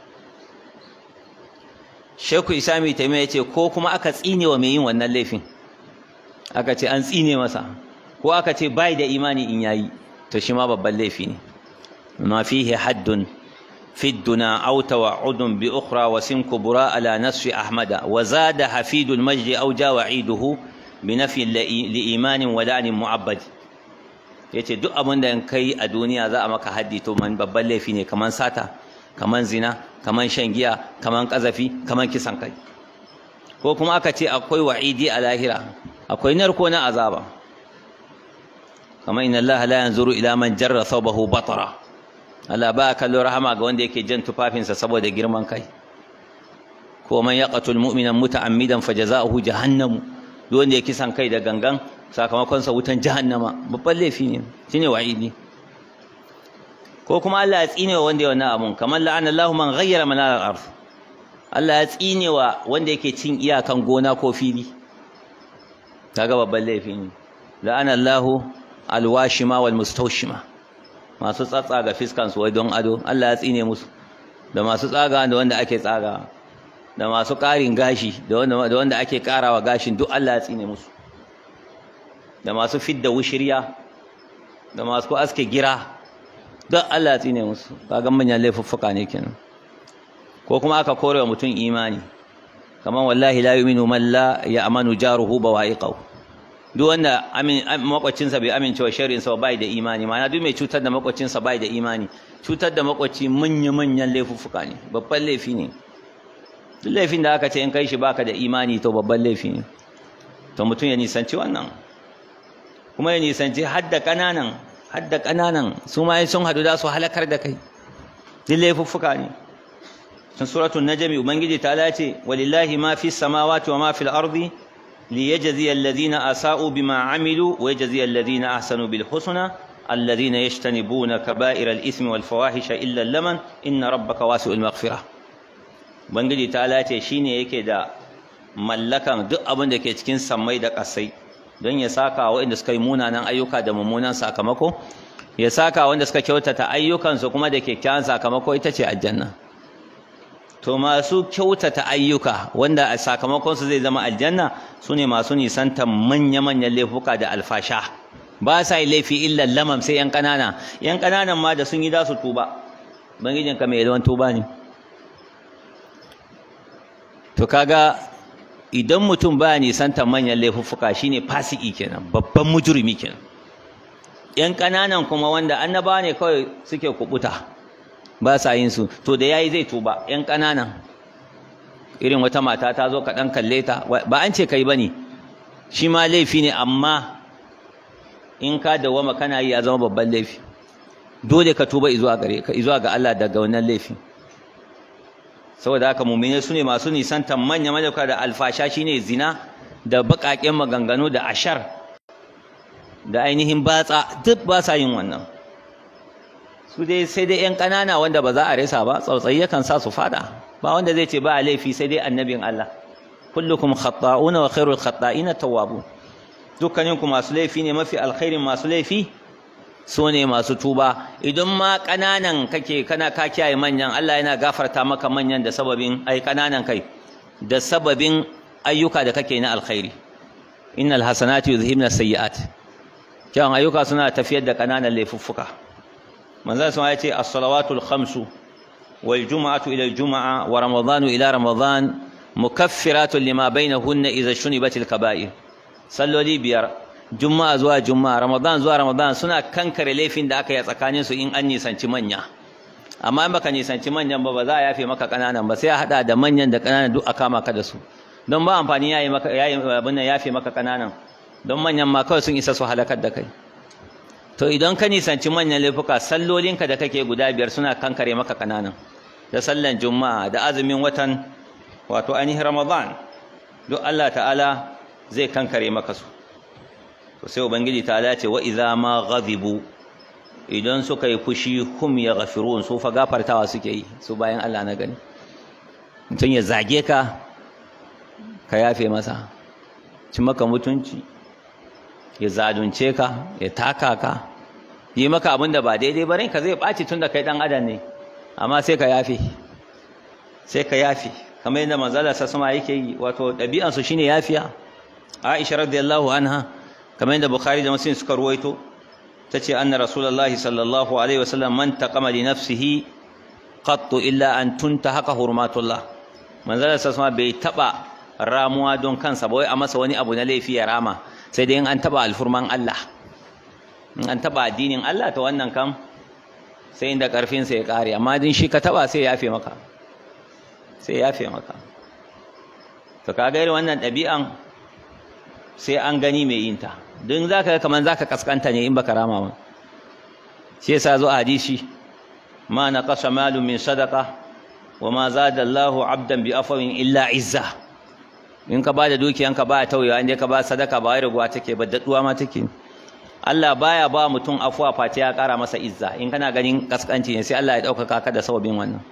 Sheikhu Isami Taimiyya yace ko kuma aka tsine wa mai yin wannan laifin, aka ce an tsine masa, ko aka ce bai da imani in yayi, to shi ma babban laifi ne. Ma fihi haddun في الدنا أو توعد بأخرى وسن كبرى على نصف أحمد وزاد حفيد المجد أو جاء وعيده بنفي لإيمان ولعن معبد. yace duk abin da in kai a duniya za a maka haddi, to man babban laifi ne, kaman sata, kaman zina, kaman shan giya, kaman kazafi, kaman kisan kai. Ko kuma aka ce akwai wa'idi a lahira, akwai narko na azaba, kaman inna Allah la yanzuru ila man jarra thawbahu batara, Allah ba kallo rahama ga wanda yake jan tufafinsa saboda girman kai. Ko man yaqatul mu'mina muta'ammidan fajaza'uhu jahannam, duk wanda yake kisan kai da gangan sakamakon sa wutan jahannama, babban laifi ne, shine wa'idi. Ko kuma Allah ya tsine wa wanda ya wannan abun, kamar la'ana Allahu man ghayyara manar al-ard, Allah ya tsine wa wanda yake cin iyakan gona ko fili, kaga babban laifi ne. La'ana Allahu al-washima wal mustawshima, masu tsatsaga fiskan su wai don ado, Allah ya tsine musu, da masu tsaga da wanda ake tsaga, da masu ƙarin gashi da wanda ake ƙarawa gashin, duk Allah ya tsine musu, da masu fidda wushirya, da masu aske gira, duk Allah ya tsine musu. Kaga manyan laifuffuka ne kenan. Ko kuma aka korewa mutum imani, kaman wallahi la yu'minu man la ya'manu jaruhu bawa'iqahu, duk wanda makwacinsa bai amincewa sharrinsa bai da imani. Ma'ana duk mai cutar da makwacinsa bai da imani. Cutar da makwaci manya-manyan laifuffuka ne, babban laifi ne. Duk laifin da aka ce in kai shi baka da imani to babban laifi ne. To mutum ya nisanci wannan, kuma ya nisanci hadda ƙananan su ma sun hadu da su halakar da kai, duk laifuffuka ne. Sun suratul najmi ubangiji ta ce walillahi ma fi samawati wa ma fil ardi ليجزي الذين أساءوا بما عملوا ويجزي الذين أحسنوا بالحسنى الذين يجتنبون كبائر الإثم والفواحش إلا اللمن إن ربك واسع المغفرة. Ubangiji ta'ala ce shine yake da mallakan duk abin da ke cikin sammai da ƙasai, don ya saka waɗanda suka yi munanan ayyuka da mummunan sakamako, ya saka wanda suka kyautata ayyukansu kuma da kyakkyawan sakamako, ita ce aljanna. To masu kyautata ayyuka wanda a sakamakonsu zai zama aljanna su ne masu nisantar manya-manyan laifuka da alfasha, ba sa yi laifi illa lamam, sai yan ƙananan ma da sun yi da su tuba, bangijinka mai yawan tuba ne. To kaga idan mutum ba nisantar manyan laifuka shine fasiki kenan, babban mujrimi kenan. Yan ƙananan kuma wanda annaba ne kawai suke kubuta, ba sa yin su, to da yayi zai tuba. Yan ƙananan irin wata mata ta zo ka dan kalle ta, ba an ce kai bane, shi ma laifi ne, amma in ka dawama kana yi ya zama babban laifi. Dole ka tuba izuwa ga Allah daga wannan laifi. saboda haka mu'mine su ne masu nisantan manya madauka da alfasha shine zina da baƙaƙen maganganu da ashar da ainihin batsa duk ba sa yin wannan. Su dai sai dai ƴan ƙanana wanda ba za a resa ba, tsautsayi yakan sa su fada, ba wanda zai ce ba a laifi sai dai annabin Allah. Kullukum khata'una wa khairul khata'ina tawwabun. Dukkaninku masu laifi ne, mafi alkhairin masu laifi su ne masu tuba. Idan ma ƙananan kake kana ka kiyaye manyan, Allah yana gafarta maka manyan da sababin ƙananan kai da sababin ayyuka da kake na alkhairi. Innal hasanati yuzhibna sayyi'at. Kyawun ayyuka suna tafiyar da ƙananan laifuffuka. Manzon sun ya ce as-salawatul khamsu wal jumu'atu ila al-jumu'a wa ramadanu ila ramadan mukaffiratun lima bainahunna idza shunibatil kaba'ir. Salloli biyar, juma'a zuwa juma'a, ramadan zuwa ramadan suna kankare laifin da aka yi tsakanin su in an nisanci manya. Amma in baka nisanci manyan ba za a yafe maka kananan ba, sai a hada da manyan da kananan duk a kama ka da su. Don ba amfani yayi abin nan yafe maka kananan, don manyan ma kawai sun isa su halakar da kai. To idan ka nisanci manyan laifuka, sallolinka da kake guda biyar suna kankare maka kananan, da sallan juma'a da azumin watan wato ainihin ramadan, duk Allah ta'ala zai kankare maka su. To sai ubangiji ta'ala ce wa idza ma ghadibu, idan suka yi fushi hum yaghfirun, su fa gafartawa suke yi su bayan Allah na gani. Mutum ya zage ka ka yafe masa, ci maka mutunci, ya zadunce ka, ya taka ka, yi maka abin da ba daidai ba, ranka zai ɓaci tun da kai ɗan adam ne, amma sai ka yafe, kamar yadda manzala sa sama yake yi, wato ɗabi'ansu shine yafiya. Aisha radiyallahu anha, kamar yadda Bukhari da Muslim suka ruwaito, tace anna Rasulullahi sallallahu alaihi wasallam man taqama li nafsihi qattu illa an tuntahaka hurmatullah. Manzala sa sama bai taba ramuwa don kansa ba, wai a masa wani abu na laifi ya rama, sai dai in an taba alfurman Allah, in an taba addinin Allah, to wannan kam sai inda karfin sa ya kare, amma din shi ka taba sai yafe maka, to kaga irin wannan ɗabi'an sai an gani mai yin ta, don zaka kaman zaka kaskanta ne in baka rama ba. Shi yasa zo a hadisi, ma naqasa malun min sadaqa wa ma zada Allahu 'abdan bi afwin illa izza. In ka bada dukiyanka ba tauyewa, inda ka ba sadaka ba wai raguwa take ba, daduwa ma take. Allah baya ba mutum afuwa face ya kara masa izza. In kana ganin kaskanci ne sai Allah ya dauka ka da sababin wannan.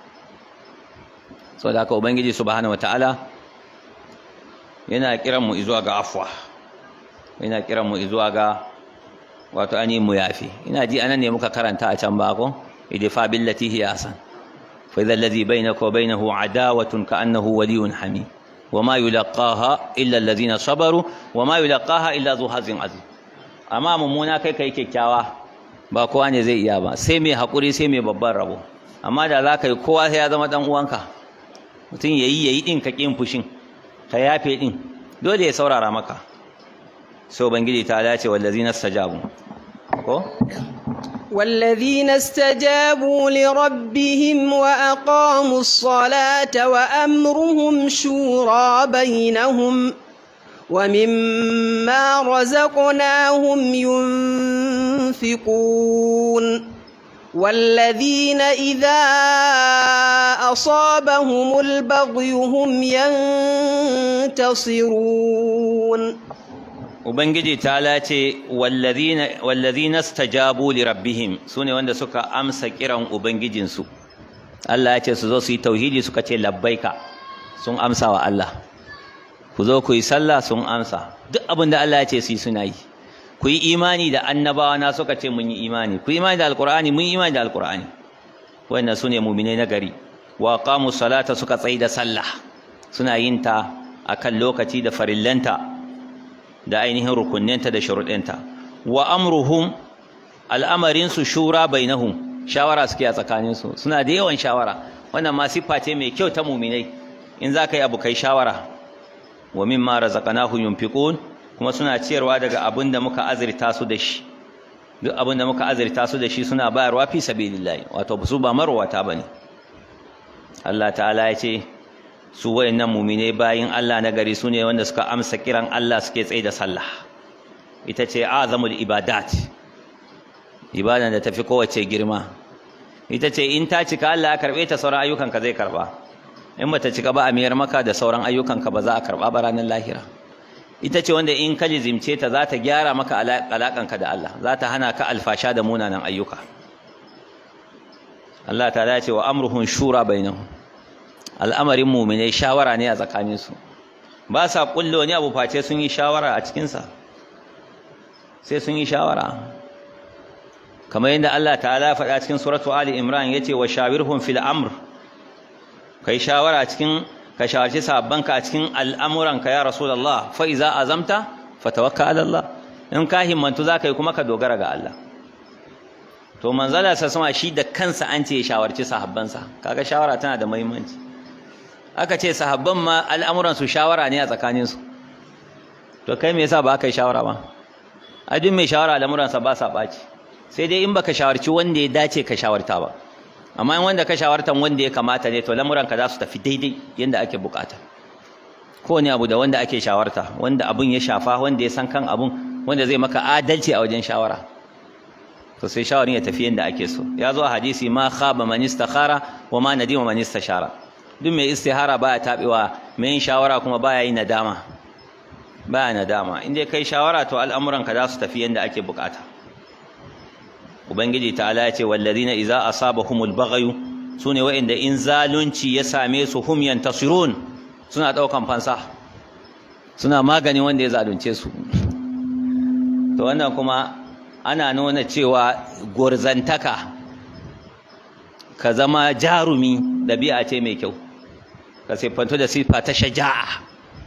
Saboda haka ubangiji subhanahu wataala yana kiran mu zuwa ga afwa, yana kiran mu zuwa ga wato ani mu yafi. Ina ji anan ne muka karanta a can ba ko, idfa billati hiya asan fa idha alladhi bainaka wa bainahu adawatun ka'annahu waliyyun hamim وما يلقاها إلا الذين صبروا وما يلقاها إلا ذو حظ عظيم. amma mummuna kai kyakkyawa ba kowa ne zai iya ba, sai mai hakuri, sai mai babban rabo. Amma da za ka yi kowa sai ya zama dan uwanka, mutum yayi din ka kin fushin ka yafe din, dole ya saurara maka. So bangiji ta dace wallazina stajabu ko والذين استجابوا لربهم وأقاموا الصلاة وأمرهم شورى بينهم ومما رزقناهم ينفقون والذين إذا أصابهم البغي هم ينتصرون. Ubangiji ta lace wallazina stajabu li rabbihim, sune wanda suka amsa kiran ubangijinsu. Allah ya ce su zo su yi tauhidi, suka ce labbaika, sun amsa wa Allah. Ku zo ku yi sallah, sun amsa. Duk abin da Allah ya ce su yi suna yi. Ku yi imani da annabawa na, suka ce mun yi imani. Ku yi imani da alqur'ani, mun yi imani da alqur'ani. Wannan sune mu'minai na gari. Wa qamu salata, suka tsayi da sallah, suna yin ta akan lokaci da farillanta da ainihin rukunnenta da shuruɗinta. Wa amruhum, al'amarinsu shura bainahum, shawara suke a tsakaninsu, suna da yawan shawara. Wannan ma siffa ce mai kyau ta muminai, in za ka yi abu kai shawara. Wa mimma razaqnahum yunfiqun, kuma suna ciyarwa daga abin da muka azurta su da shi. Duk abin da muka azurta su da shi suna bayarwa fi sabilillah, wato su ba marwata bane. Allah ta'ala ya ce su wayannan mu'mine bayin Allah na gari sune wanda suka amsa kiran Allah, suke tsaye da sallah. Ita ce azamul ibadat, ibadan da tafi kowace girma. Ita ce in ta cika Allah ya karbe ta, sauran ayyukan ka zai karba. in bata cika ba a miyar maka da sauran ayyukanka ba za a karba ba ranar lahira. Ita ce wanda in ka lizimce ta za ta gyara maka alaƙanka da Allah, za ta hana ka alfasha da munanan ayyuka. Allah ta dace wa amruhum shura bainahum, al'amarin mu'minai shawara ne a tsakaninsu, ba sa kulle wani abu face sun yi shawara a cikinsa, sai sun yi shawara. kamar yadda Allah ta'ala faɗa cikin suratu Ali Imran yace wa shawirhum fil amr, kai shawara cikin ka shawarci sahabbanka a cikin al'amuranka ya Rasulullah, fa iza azamta fatawakkal ala Allah, in ka himmantu zaka yi kuma ka dogara ga Allah. To manzala sa sama shi da kansa an ce ya shawarci sahabbansa, kaga shawara tana da muhimmanci. Aka ce sahabban ma al'amuran su shawara ne a tsakanin su, to kai me yasa ba ka yi shawara ba? A duk mai shawara al'amuran sa ba sa baci, sai dai in baka shawarci wanda ya dace ka shawarta ba. Amma in wanda ka shawartan wanda ya kamata ne, to lamuran ka za su tafi daidai yanda ake bukata. Kowane abu da wanda ake shawarta, wanda abun ya shafa, wanda ya san kan abun, wanda zai maka adalci a wajen shawara, to sai shawarin ya tafi yanda ake so. Ya zo a hadisi ma khaba man istakhara wa ma nadima man istashara. Duk mai istihara baya tabewa, mai yin shawara kuma baya yin nadama. Baya nadama. In dai kai shawara to al'amuran ka za su tafi yanda ake bukata. Ubangiji ta'ala ya ce wallazina idza asabahumul baghyu, sune wa'inda in zalunci ya same su hum yantasirun, suna daukan fansa, suna magani wanda ya zalunce su. To wannan kuma ana nuna cewa gorzantaka, ka zama jarumi, dabi'a ce mai kyau, ka siffanto da siffa ta shaja'a,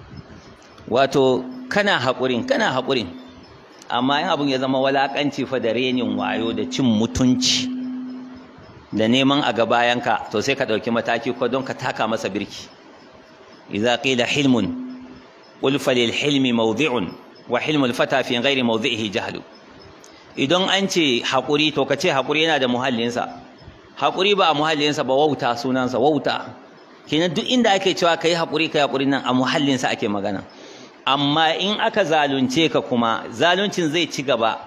wato kana haƙurin amma in abun ya zama walakanci fa da renin wayo da cin mutunci da neman a gabayanka, to sai ka ɗauki mataki ko don ka taka masa birki. idza qila hilmun qul falil hilmi mawdi'un wa hilmul fata fi ghairi mawdi'ihi jahlu. Idan an ce haƙuri, to ka ce haƙuri yana da muhallinsa. Haƙuri ba a muhallinsa ba wauta sunansa, wauta. Kenan duk inda ake cewa kai haƙuri nan a muhallinsa ake magana. Amma in aka zalunce ka kuma zaluncin zai ci gaba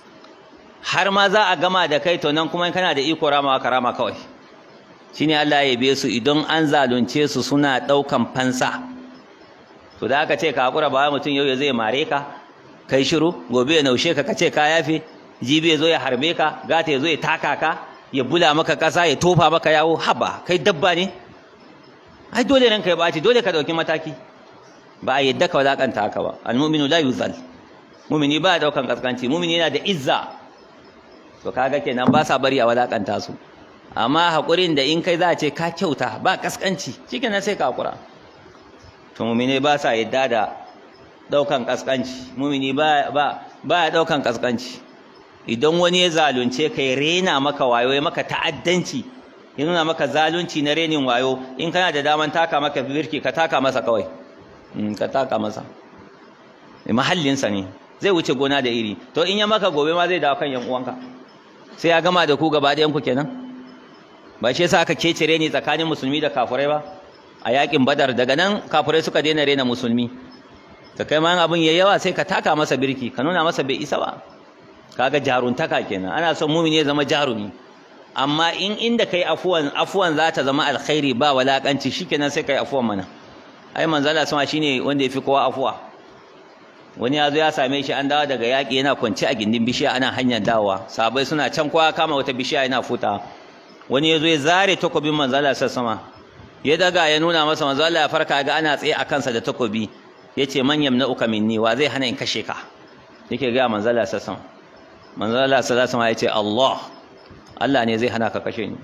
har ma za a gama da kai, to nan kuma kana da iko ramawa ka rama kawai. Shine Allah ya yabe su, idan an zalunce su suna ɗaukan fansa. To da aka ce ka haƙura, ba mutum yau ya zai mare ka kai shiru, gobe ya naushe ka kace ka yafe, jibi ya zo ya harbe ka, gata ya zo ya taka ka, ya bula maka ƙasa, ya tofa maka yawo. Haba, kai dabba ne? Ai dole ranka ya ɓaci, dole ka ɗauki mataki. Ba a yadda ka walaƙanta haka ba. Al-mu'minu la yuzal, mu'mini ba ya ɗaukan ƙasƙanci, mu'mini yana da izza. To kaga kenan ba sa bari a walaƙanta su. Amma haƙurin da in kai za a ce ka kyauta, ba ƙasƙanci, shikenan sai ka haƙura. To mu'mini ba sa yadda da ɗaukan ƙasƙanci, mu'mini ba ya ɗaukan ƙasƙanci. Idan wani ya zalunce ka, ya rena maka wayo, ya maka ta'addanci, ya nuna maka zalunci na renin wayo, in kana da daman taka maka birki, ka taka masa kawai, ka taka masa. Mahallinsa ne, zai wuce gona da iri. To in ya maka gobe ma zai dawo kan yan uwanka, sai ya gama da ku gaba ɗayan ku kenan. Ba shi yasa aka kece reni tsakanin musulmi da kafirai ba a yakin Badar. Daga nan kafirai suka daina rena musulmi. Ka kai ma abin yayi yawa sai ka taka masa birki, ka nuna masa bai isa ba. Kaga jaruntaka kenan. Ana son mumini ya zama jarumi. Amma in inda kai afuwan za ta zama alkhairi ba walakanci, shikenan sai kai afuwan mana. Ai manzala sama shine wanda yafi kowa afuwa. Wani ya zo ya same shi, an dawo daga yaƙi, yana kwance a gindin bishiya ana hanyar dawowa. Sahabbai suna can, kowa kama wata bishiya yana futa. Wani ya zo ya zare takobin manzala sama, ya daga ya nuna masa, manzala ya farka ga ana tsaye a kansa da takobi. Yace man yamna'uka minni, wa zai hana in kashe ka? Yake ga manzala sama. Manzala sama yace Allah ne zai hana ka kashe ni.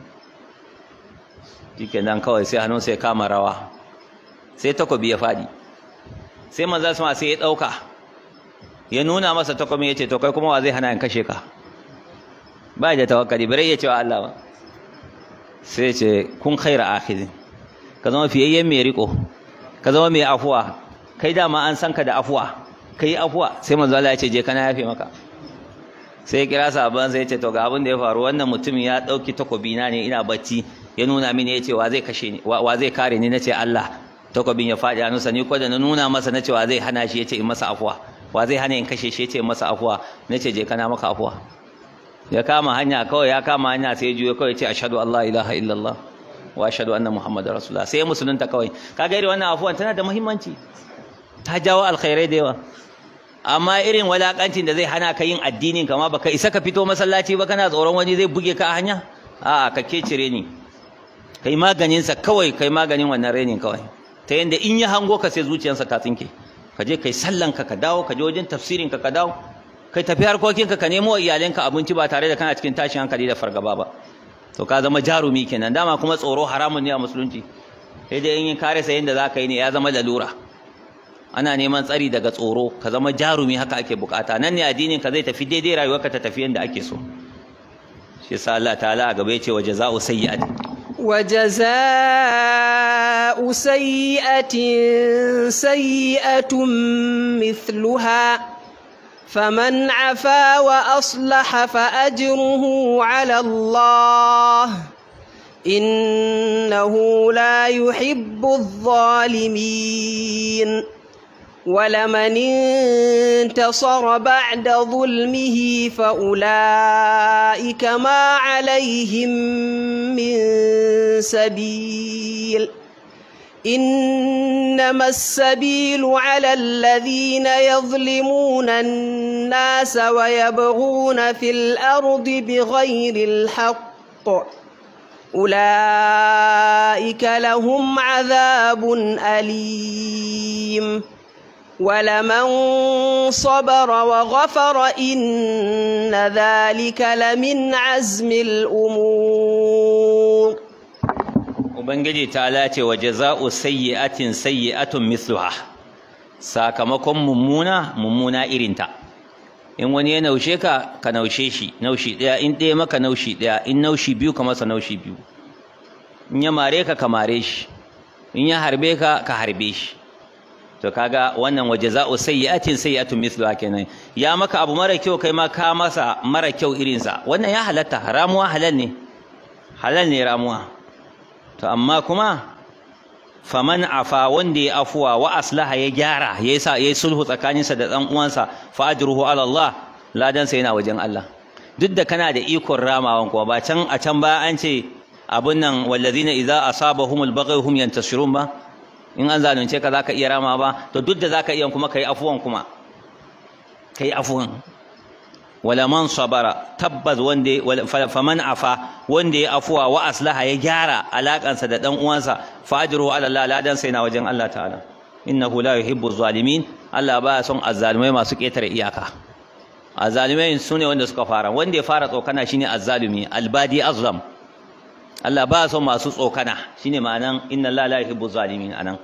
Shikenan kawai sai hannun sai kama rawa, sai takobi ya fadi. Sai manzala sama sai ya dauka, ya nuna masa takobi, yace to kai kuma wa zai hana in kashe ka? Ba da tawakkali, bare ya ce wa Allah ba. Sai ce kun khaira akhidin, ka zama fiyayyen mai riko, ka zama mai afuwa. Kai dama an san ka da afuwa, kai afuwa. Sai manzo Allah ya ce je kana yafe maka. Sai ya kira sahabban sai ya ce to ga abin da ya faru, wannan mutum ya dauki takobi na ne ina bacci, ya nuna mini ya ce wa zai kashe ni, wa zai kare ni, nace Allah. Takobin ya fadi a nusa, ni ko da na nuna masa nace wa zai hana shi, ya ce in masa afuwa. Wa zai hana in kashe shi, ya ce in masa afuwa. Nace je kana maka afuwa. Ya kama hanya kawai, ya kama hanya sai ya juyo kawai ya ce ashhadu an la ilaha illallah wa ashhadu anna muhammadar rasulullah sai musulunta kawai kaga irin wannan afuwan tana da muhimmanci ta jawo alkhairai da yawa amma irin walakancin da zai hana ka yin addinin ka ma baka isa ka fito masallaci ba kana tsoron wani zai buge ka a hanya a'a ka kecire ni kai maganin sa kawai kai maganin wannan renin kawai ta yanda in ya hango ka sai zuciyarsa ta tsinke ka je kai sallan ka dawo ka je wajen tafsirin ka dawo kai tafi harkokin ka nemo wa iyalanka abinci ba tare da kana cikin tashin hankali da fargaba ba to ka zama jarumi kenan dama kuma tsoro haramun ne a musulunci sai dai in kare sa yanda zaka yi ne ya zama lalura ana neman tsari daga tsoro ka zama jarumi haka ake bukata nan ne addinin ka zai tafi daidai rayuwarka ta tafi yanda ake so shi yasa Allah ta'ala a gaba yace wa jazaa'u sayyi'atin وجزاء سيئة سيئة مثلها فمن عفا وأصلح فأجره على الله إنه لا يحب الظالمين ولمن انتصر بعد ظلمه فأولئك ما عليهم من سبيل إنما السبيل على الذين يظلمون الناس ويبغون في الأرض بغير الحق أولئك لهم عذاب أليم ولمن صبر وغفر إن ذلك لمن عزم الأمور ubangiji ta lace wa jaza'u sayyi'atin sayyi'atun mithluha sakamakon mummuna irinta in wani ya naushe ka ka naushe shi naushi daya in ɗaya maka naushi daya in naushi biyu ka masa naushi biyu in ya mare ka ka mare shi in ya harbe ka ka harbe shi to kaga wannan wa jaza'u sayyi'atin sayyi'atun mithluha kenan ya maka abu mara kyau kai ma ka masa mara kyau irinsa wannan ya halatta ramuwa halal ne ramuwa to amma kuma faman afa wanda ya afuwa wa aslaha ya gyara yayi sulhu tsakaninsa da dan uwansa fa ajruhu ala Allah ladan sa yana wajen Allah duk da kana da ikon ramawan kuma ba can a can ba an ce abun nan wallazina idza asabahumul baghy hum yantashirun ba in an zalunce ka zaka iya rama ba to duk da zaka iya kuma kai afuwan wala man sabara tabbaz wanda faman afa wanda ya afuwa wa aslaha ya gyara alakansa da dan uwansa fa ajruhu ala Allah ladan sai na wajen Allah ta'ala innahu la yuhibbu zalimin Allah ba son azzalimai masu ketare iyaka azzalimai sune wanda suka fara wanda ya fara tsokana shine azzalimi albadi azlam Allah ba son masu tsokana shine ma'anan inna Allah la yuhibbu zalimin anan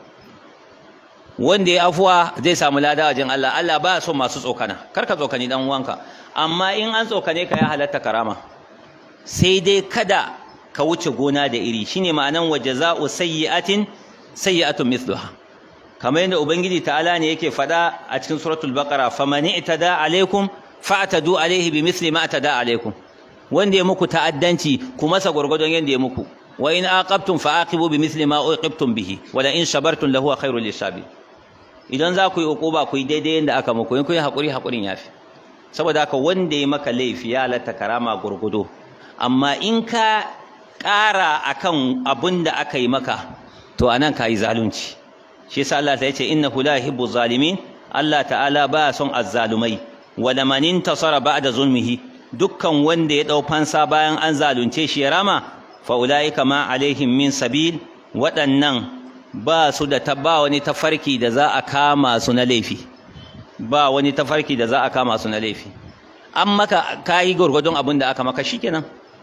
wanda ya afuwa zai samu lada wajen Allah Allah ba son masu tsokana karka tsokani dan uwanka amma in an tsokane ka ya halatta karama sai dai kada ka wuce gona da iri shine ma'anan wa jazaa'u sayyi'atin sayyi'atun mithluha kamar yadda ubangiji ta'ala ne yake fada a cikin suratul baqara faman i'tada alaikum fa'tadu alaihi bimithli ma atada alaikum wanda ya muku ta'addanci ku masa gurgudun yanda ya muku wa in aqabtum fa'aqibu bimithli ma uqibtum bihi wa la in sabartum lahu khairul lisabi idan za ku yi uquba ku yi daidai yanda aka muku in ku yi hakurin yafi saboda haka wanda ya maka laifi ya lata karama gurgudo amma in ka ƙara akan abin da aka yi maka to anan ka yi zalunci shi yasa Allah ta yace innahu la yuhibbu zalimin Allah ta'ala ba son azzalumai wala man intasara ba'da zulmihi dukkan wanda ya dau fansa bayan an zalunce shi ya rama fa ulaika ma alaihim min sabil waɗannan ba su da wani tafarki da za a kama su na laifi ba wani tafarki da za a kama su na laifi an maka kayi gurgurdon abin da aka maka shikenan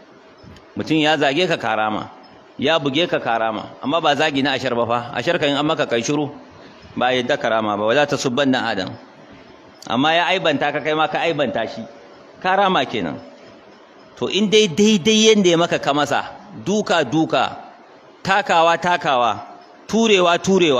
mutum ya zage ka karama ya buge ka karama amma ba zagi na ashar ba fa ashar kan an maka kai shiru ba yadda karama ba wala tasubbanna adam amma ya aibanta ka kai ma ka aibanta shi karama kenan to in dai daidai yanda ya maka ka masa duka takawa turewa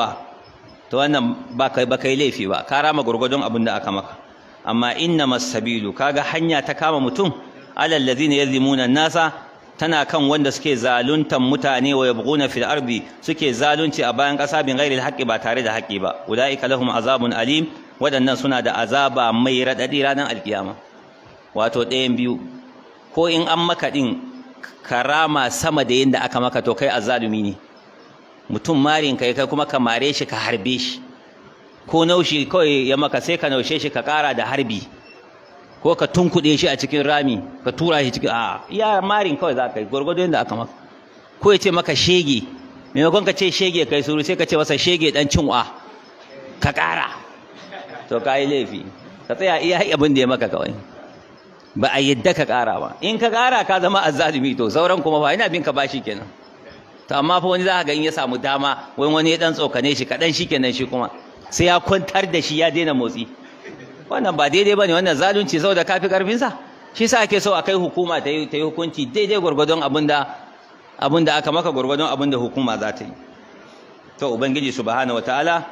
to wannan ba kai laifi ba ka rama gurgudun abin da aka maka amma innamas sabilu kaga hanya ta kama mutum alal ladina yazlimuna nasa tana kan wanda suke zaluntan mutane wa yabghuna fil ardi suke zalunci a bayan kasa bin ghairi alhaqi ba tare da haƙi ba ulaika lahum azabun alim wadannan suna da azaba mai radadi ranar alkiyama wato ɗayan biyu ko in an maka din karama sama da yanda aka maka to kai azzalumi ne. Mutum marin kai kuma ka mare shi ka harbe shi, ko naushi kawai ya maka sai ka naushe shi ka ƙara da harbi, ko ka tunkuɗe shi a cikin rami ka tura shi cikin iya marin kawai za ka yi gwargwado yadda aka maka. Ko ya ce maka shege, maimakon ka ce shege kai suru sai ka ce masa shege dan cinwa ka ƙara, to ka yi laifi. Ka tsaya iya abin da ya maka kawai, ba a yadda ka ƙara ba. In ka ƙara ka zama azzalumi, to sauran kuma ba ina bin ka bashi kenan. To amma fa wani za ka ga in ya samu dama wani ya dan tsokane shi kaɗan shi kenan, shi kuma sai ya kwantar da shi ya daina motsi. Wannan ba daidai bane, wannan zalunci saboda kafi karfinsa. Shi sa ake so a kai hukuma ta yi hukunci daidai gwargwadon abinda aka maka, gwargwadon abinda hukuma za ta yi. To ubangiji subhanahu wataala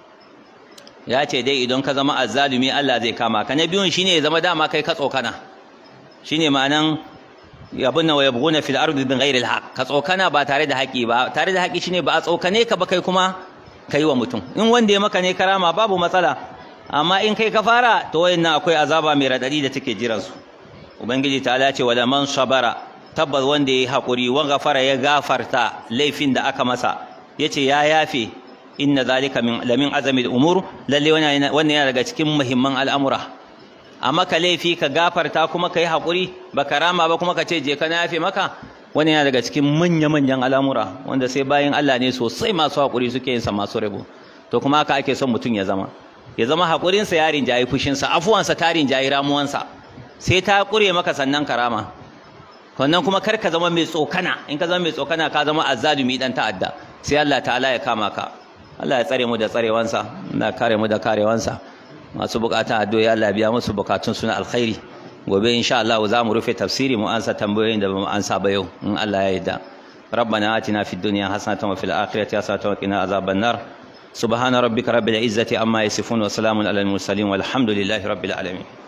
ya ce dai idan ka zama azzalumi Allah zai kama ka. Na biyun shine ya zama dama kai ka tsokana, shine ma'anan abunna wa yabghuna fil ardi bin ghairi al-haq. Ka tsokana ba tare da haƙi ba. Tare da haƙi shine ba a tsokane ka ba kai kuma kai wa mutum. In wanda ya maka ne karama babu matsala, amma in kai ka fara to wayannan akwai azaba mai radadi da take jiran su. Ubangiji ta'ala ce wala man sabara, tabbas wanda yayi hakuri, wa ghafara ya gafarta laifin da aka masa, yace ya yafe, inna zalika lamin azami al-umur, lalle wannan yana daga cikin muhimman al'amura. Amma ka laifi ka gafarta kuma kai hakuri ba karama ba kuma ka ce je ka na yafe maka, wannan yana daga cikin manya-manyan al'amura wanda sai bayin Allah ne sosai masu hakuri suke yin sa, masu rabo. To kuma haka ake son mutum ya zama haƙurinsa ya rinjayi fushinsa, afuwansa ta rinjayi ramuwansa, sai ta ƙure maka sannan karama. Wannan kuma kar ka zama mai tsokana. In ka zama mai tsokana ka zama azzalumi dan ta'adda, sai Allah ta'ala ya kama ka. Allah ya tsare mu da tsarewansa, Allah ya kare mu da karewansa. Masu bukatun addu'o'i Allah ya biya musu bukatun su na alkhairi. Gobe insha Allah za mu rufe tafsiri, mu ansa tambayoyin da ba mu ansa ba yau in Allah ya yarda. ربنا آتنا في الدنيا حسنة وفي الآخرة حسنة وقنا عذاب النار. سبحان ربك رب العزة عما يصفون وسلام على المرسلين والحمد لله رب العالمين.